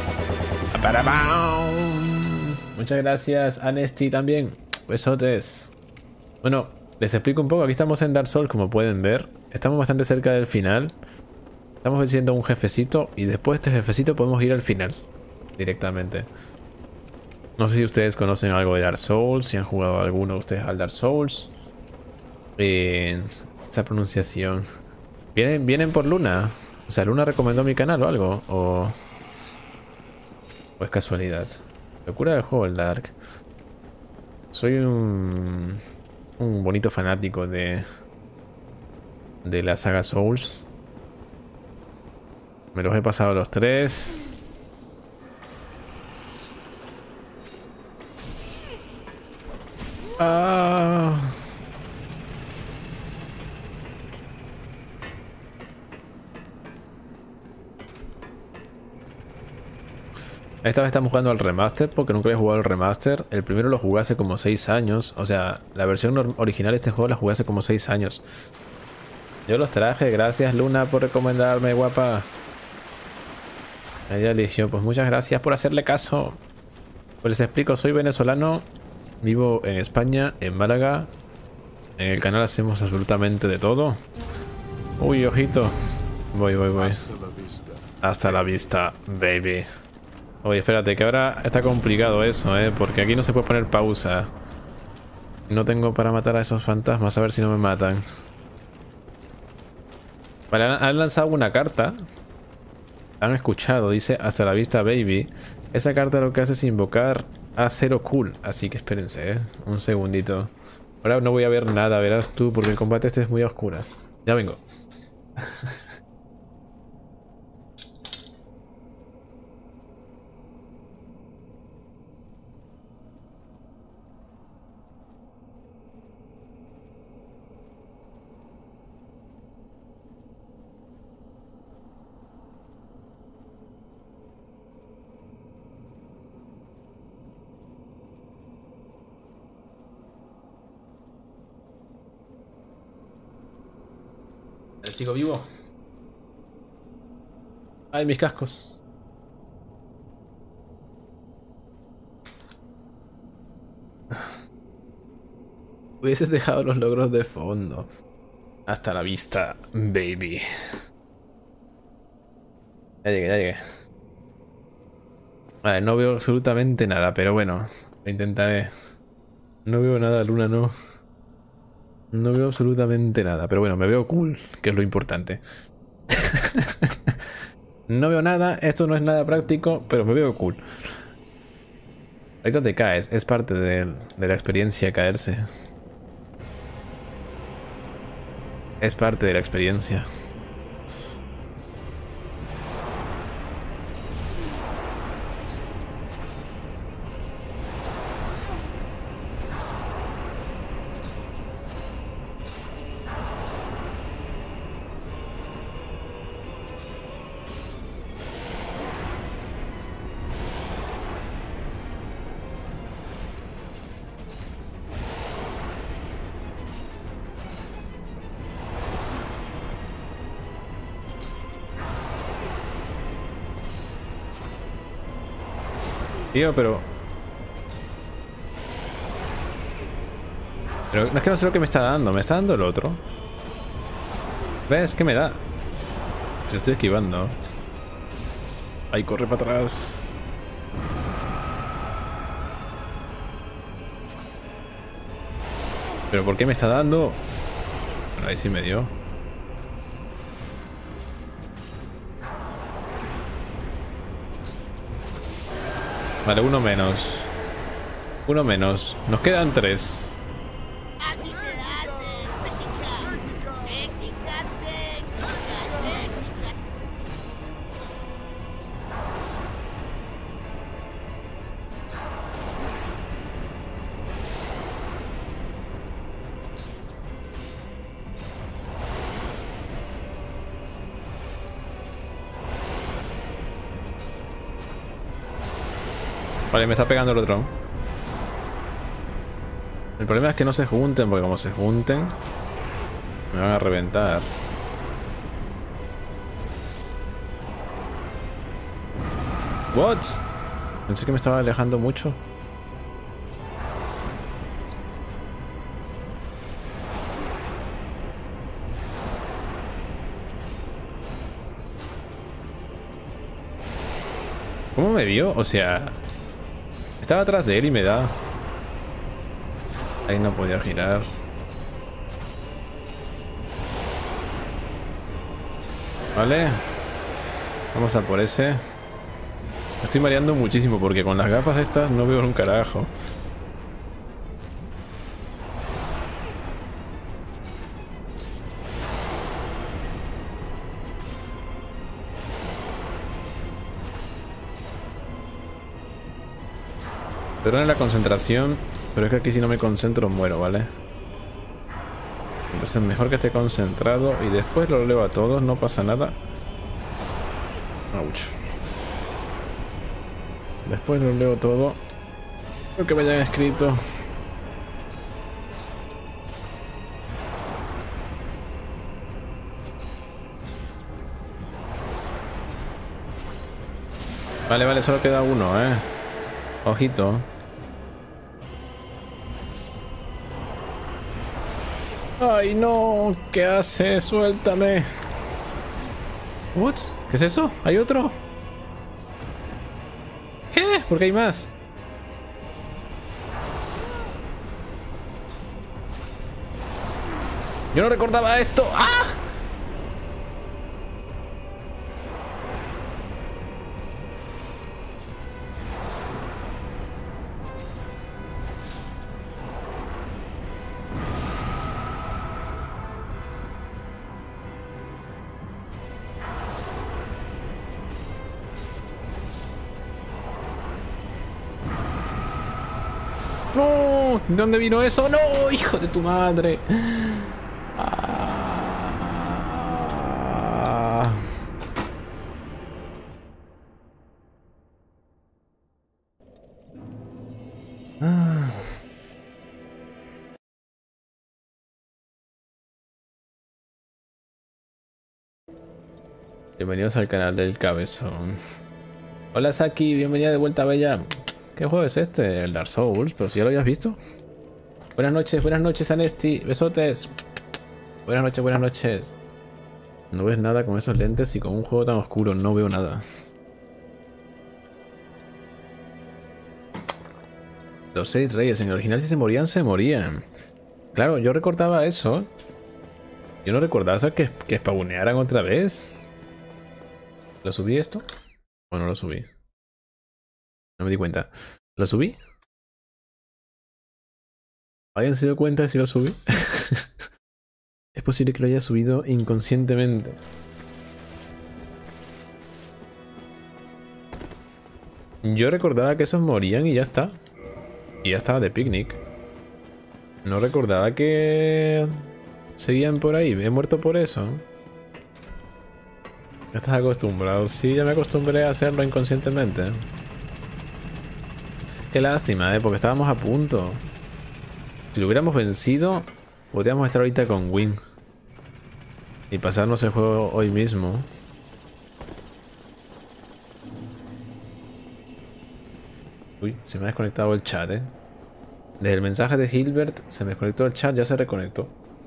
Muchas gracias, Anesti también. Besotes. Bueno, les explico un poco. Aquí estamos en Dark Souls, como pueden ver. Estamos bastante cerca del final. Estamos venciendo un jefecito y después de este jefecito podemos ir al final directamente. No sé si ustedes conocen algo de Dark Souls, si han jugado alguno de ustedes al Dark Souls. Eh, esa pronunciación. ¿Vienen, vienen por Luna? O sea, ¿Luna recomendó mi canal o algo? ¿O, o es casualidad? Locura del juego, el Dark. Soy un, un bonito fanático de, de la saga Souls. Me los he pasado los tres. Ah... Esta vez estamos jugando al remaster porque nunca había jugado al remaster. El primero lo jugué hace como seis años. O sea, la versión original de este juego la jugué hace como seis años. Yo los traje. Gracias, Luna, por recomendarme, guapa. Ella eligió. Pues muchas gracias por hacerle caso. Pues les explico. Soy venezolano. Vivo en España, en Málaga. En el canal hacemos absolutamente de todo. Uy, ojito. Voy, voy, voy. Hasta la vista, baby. Oye, espérate, que ahora está complicado eso, ¿eh? Porque aquí no se puede poner pausa. No tengo para matar a esos fantasmas, a ver si no me matan. Vale, han lanzado una carta. Han escuchado, dice hasta la vista, baby. Esa carta lo que hace es invocar a Zero Cool. Así que espérense, ¿eh? Un segundito. Ahora no voy a ver nada, verás tú, porque el combate este es muy a oscuras. Ya vengo. ¿Sigo vivo? Ay, mis cascos. Hubieses dejado los logros de fondo. Hasta la vista, baby. Ya llegué, ya llegué. Vale, no veo absolutamente nada, pero bueno, lo intentaré. No veo nada, Luna, no. No veo absolutamente nada, pero bueno, me veo cool, que es lo importante. No veo nada, esto no es nada práctico, pero me veo cool. Ahorita te caes, es parte de, de la experiencia caerse. Es parte de la experiencia. Tío, pero... Pero no es que no sé lo que me está dando, me está dando el otro. ¿Ves? ¿Qué me da? Se lo estoy esquivando. Ahí, corre para atrás. ¿Pero por qué me está dando? Bueno, ahí sí me dio. Vale, uno menos. Uno menos. Nos quedan tres. Así se hace. Técnica. Técnica, técnica, técnica. Vale, me está pegando el otro. El problema es que no se junten, porque como se junten, me van a reventar. What? Pensé que me estaba alejando mucho. ¿Cómo me dio? O sea, estaba atrás de él y me da. Ahí no podía girar. Vale. Vamos a por ese. Me estoy mareando muchísimo porque con las gafas estas no veo un carajo. Perdone la concentración, pero es que aquí si no me concentro muero, ¿vale? Entonces mejor que esté concentrado y después lo leo a todos, no pasa nada. Ouch. Después lo leo todo. Lo que me hayan escrito. Vale, vale, solo queda uno, eh. Ojito. Ay, no. ¿Qué hace? Suéltame. What? ¿Qué es eso? ¿Hay otro? ¿Qué? ¿Por qué hay más? Yo no recordaba esto. ¡Ah! ¡No! ¿De dónde vino eso? ¡No! ¡Hijo de tu madre! Ah. Ah. Bienvenidos al canal del Cabezón. Hola Saki, bienvenida de vuelta, bella. ¿Qué juego es este? El Dark Souls, pero si ya lo habías visto. Buenas noches, buenas noches, Anesti. Besotes. Buenas noches, buenas noches. No ves nada con esos lentes y con un juego tan oscuro. No veo nada. Los seis reyes, en el original si se morían, se morían. Claro, yo recordaba eso. Yo no recordaba, ¿sabes? Que, que spawnearan otra vez. ¿Lo subí esto? ¿O no lo subí? No me di cuenta. ¿Lo subí? ¿Alguien se dio cuenta de si lo subí? Es posible que lo haya subido inconscientemente. Yo recordaba que esos morían y ya está. Y ya estaba de picnic. No recordaba que seguían por ahí. He muerto por eso. Ya estás acostumbrado. Sí, ya me acostumbré a hacerlo inconscientemente. Qué lástima, ¿eh? Porque estábamos a punto. Si lo hubiéramos vencido, podríamos estar ahorita con win. Y pasarnos el juego hoy mismo. Uy, se me ha desconectado el chat, ¿eh? Desde el mensaje de Hilbert se me desconectó el chat, ya se reconectó.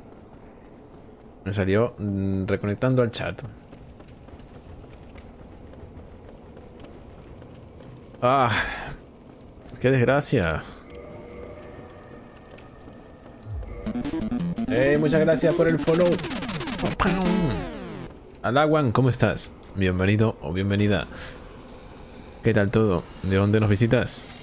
Me salió mmm, reconectando al chat. ¡Ah! ¡Qué desgracia! ¡Hey! Muchas gracias por el follow. Alawan, ¿cómo estás? Bienvenido o bienvenida. ¿Qué tal todo? ¿De dónde nos visitas?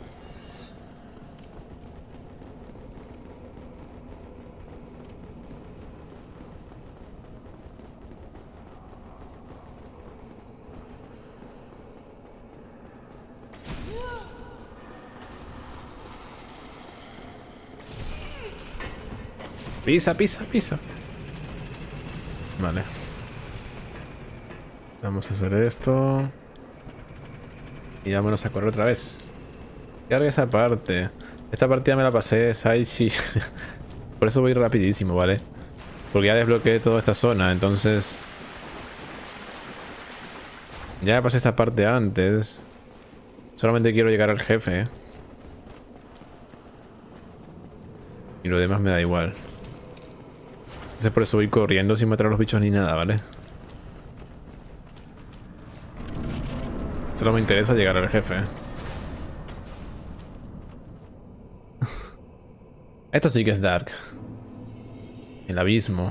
Pisa, pisa, pisa. Vale. Vamos a hacer esto. Y vámonos a correr otra vez. Carga esa parte. Esta partida me la pasé, Saichi. Por eso voy rapidísimo, ¿vale? Porque ya desbloqueé toda esta zona, entonces... Ya me pasé esta parte antes. Solamente quiero llegar al jefe. Y lo demás me da igual. Entonces por eso voy corriendo sin matar a los bichos ni nada, ¿vale? Solo me interesa llegar al jefe. Esto sí que es dark. El abismo.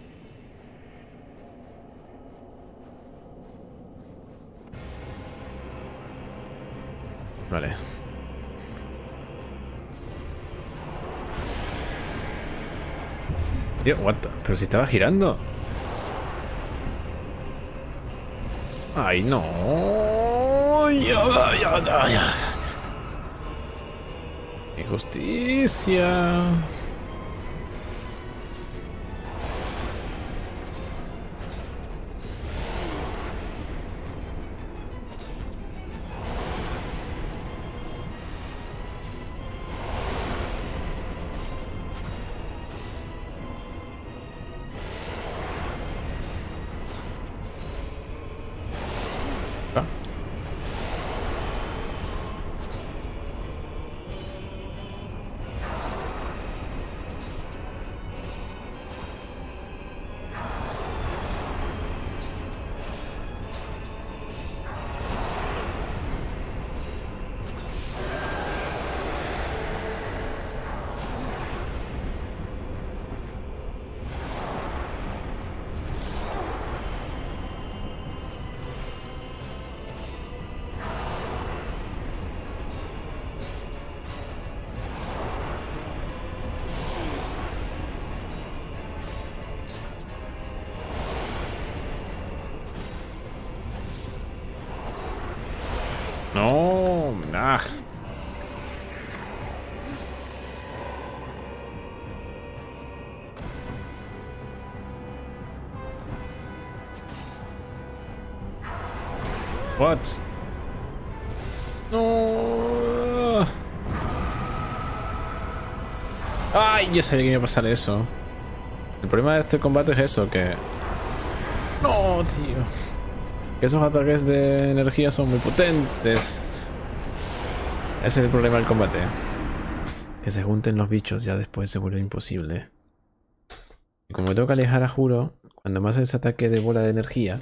Vale. Tío, what the... Pero si estaba girando. Ay, no. Ya, ya, ya, ya. Injusticia. No, nah. What? No. Ay, yo sabía que iba a pasar eso. El problema de este combate es eso, que... No, tío. Que esos ataques de energía son muy potentes. Ese es el problema del combate. Que se junten los bichos ya después se vuelve imposible. Y como me tengo que alejar a juro, cuando más ese ataque de bola de energía,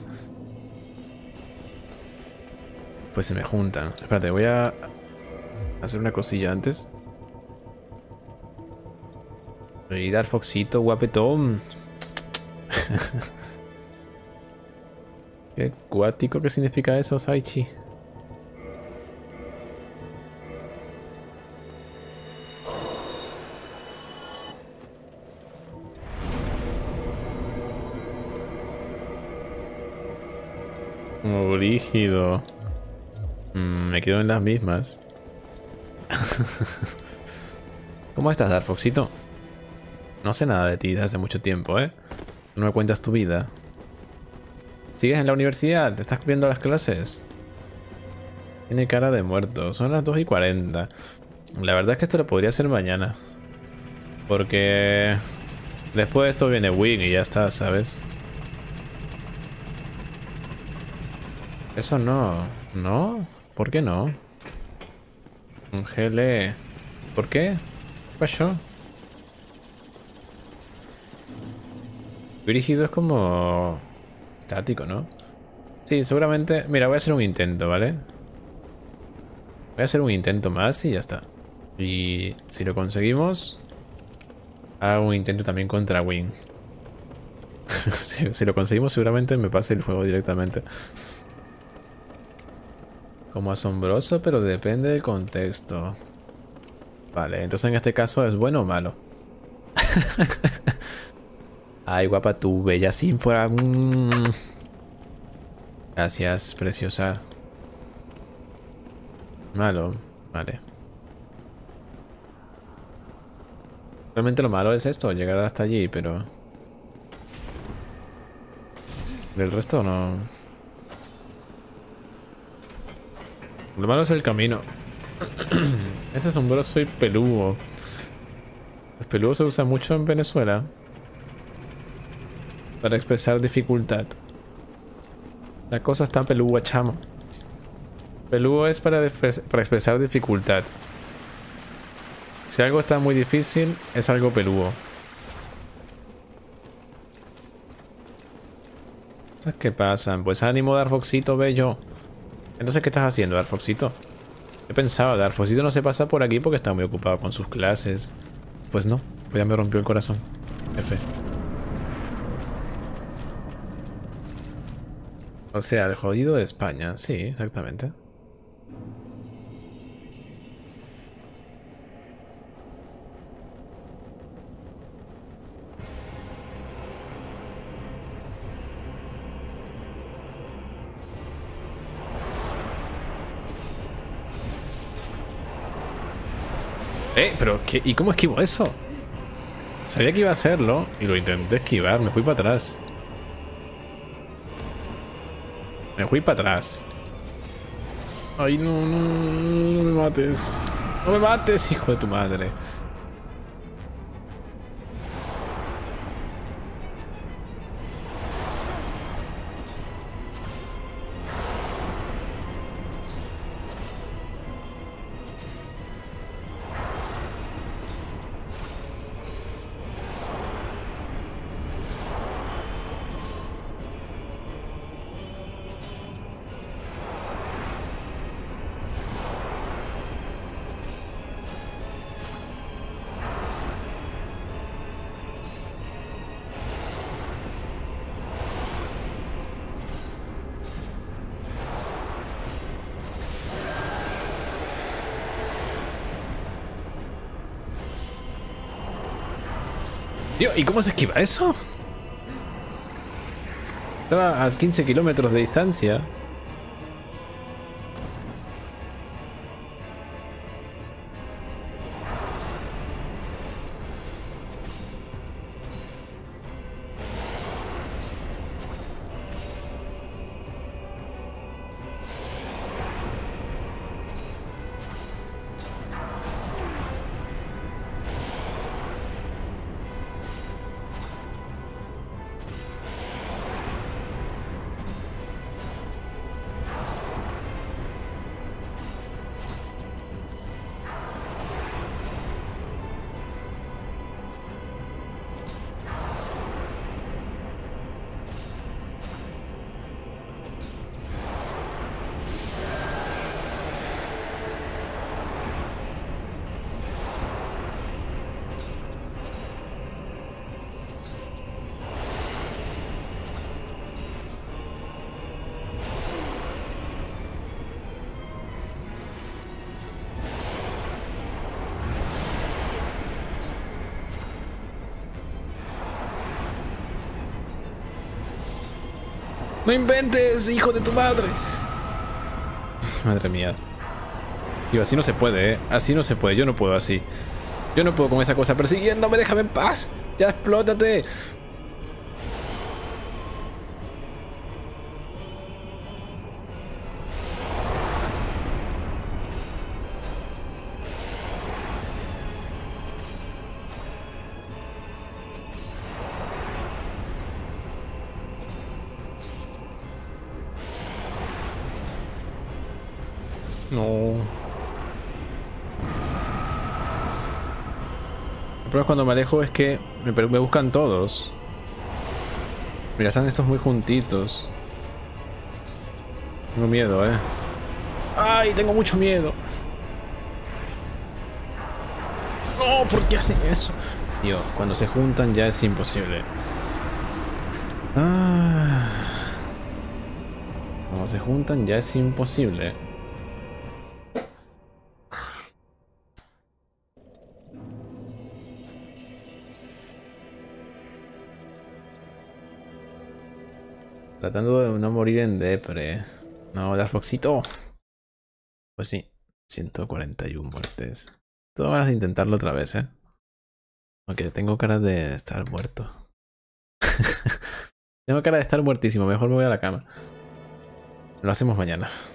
pues se me juntan. Espérate, voy a hacer una cosilla antes. Y dar Foxito, guapetón. Qué cuático, ¿qué significa eso, Saichi? Oh, rígido. Mm, me quedo en las mismas. ¿Cómo estás, Dark Foxito? No sé nada de ti desde hace mucho tiempo, ¿eh? No me cuentas tu vida. ¿Sigues en la universidad? ¿Te estás viendo las clases? Tiene cara de muerto. Son las dos y cuarenta. La verdad es que esto lo podría hacer mañana. Porque... después de esto viene Wing y ya está, ¿sabes? Eso no. ¿No? ¿Por qué no? Congele. ¿Por qué? ¿Qué pasó? Brígido es como... estático, ¿no? Sí, seguramente... Mira, voy a hacer un intento, ¿vale? Voy a hacer un intento más y ya está. Y si lo conseguimos... hago un intento también contra Wing. si, si lo conseguimos seguramente me pase el fuego directamente. Como asombroso, pero depende del contexto. Vale, entonces en este caso es bueno o malo. Ay, guapa, tu bella sinfora. Mm. Gracias, preciosa. Malo, vale. Realmente lo malo es esto, llegar hasta allí, pero... del resto no... Lo malo es el camino. Ese asombroso y peludo. El peludo se usa mucho en Venezuela para expresar dificultad. La cosa está peluda, chamo. Peludo es para, para expresar dificultad. Si algo está muy difícil, es algo peludo. ¿Cosas que pasan? Pues ánimo, Dark Foxito, bello. Entonces, ¿qué estás haciendo, Dark Foxito? Yo pensaba, Dark Foxito no se pasa por aquí porque está muy ocupado con sus clases. Pues no, pues ya me rompió el corazón. F. O sea, el jodido de España. Sí, exactamente. Eh, pero ¿qué? ¿Y cómo esquivo eso? Sabía que iba a hacerlo y lo intenté esquivar, me fui para atrás. Me fui para atrás. Ay, no, no, no me mates. No me mates, hijo de tu madre. Tío, ¿y cómo se esquiva eso? Estaba a quince kilómetros de distancia. ¡No inventes, hijo de tu madre! Madre mía. Tío, así no se puede, ¿eh? Así no se puede, yo no puedo así. Yo no puedo con esa cosa persiguiéndome, déjame en paz. ¡Ya explótate! No. El problema cuando me alejo es que me, me buscan todos. Mira, están estos muy juntitos. Tengo miedo, eh. ¡Ay! Tengo mucho miedo. No, ¿por qué hacen eso? Tío, cuando se juntan ya es imposible. Ah. Cuando se juntan ya es imposible. Tratando de no morir en depre. No, das Foxito. Pues sí, ciento cuarenta y uno muertes. Tengo ganas de intentarlo otra vez, ¿eh? Aunque tengo cara de estar muerto. Tengo cara de estar muertísimo, mejor me voy a la cama. Lo hacemos mañana.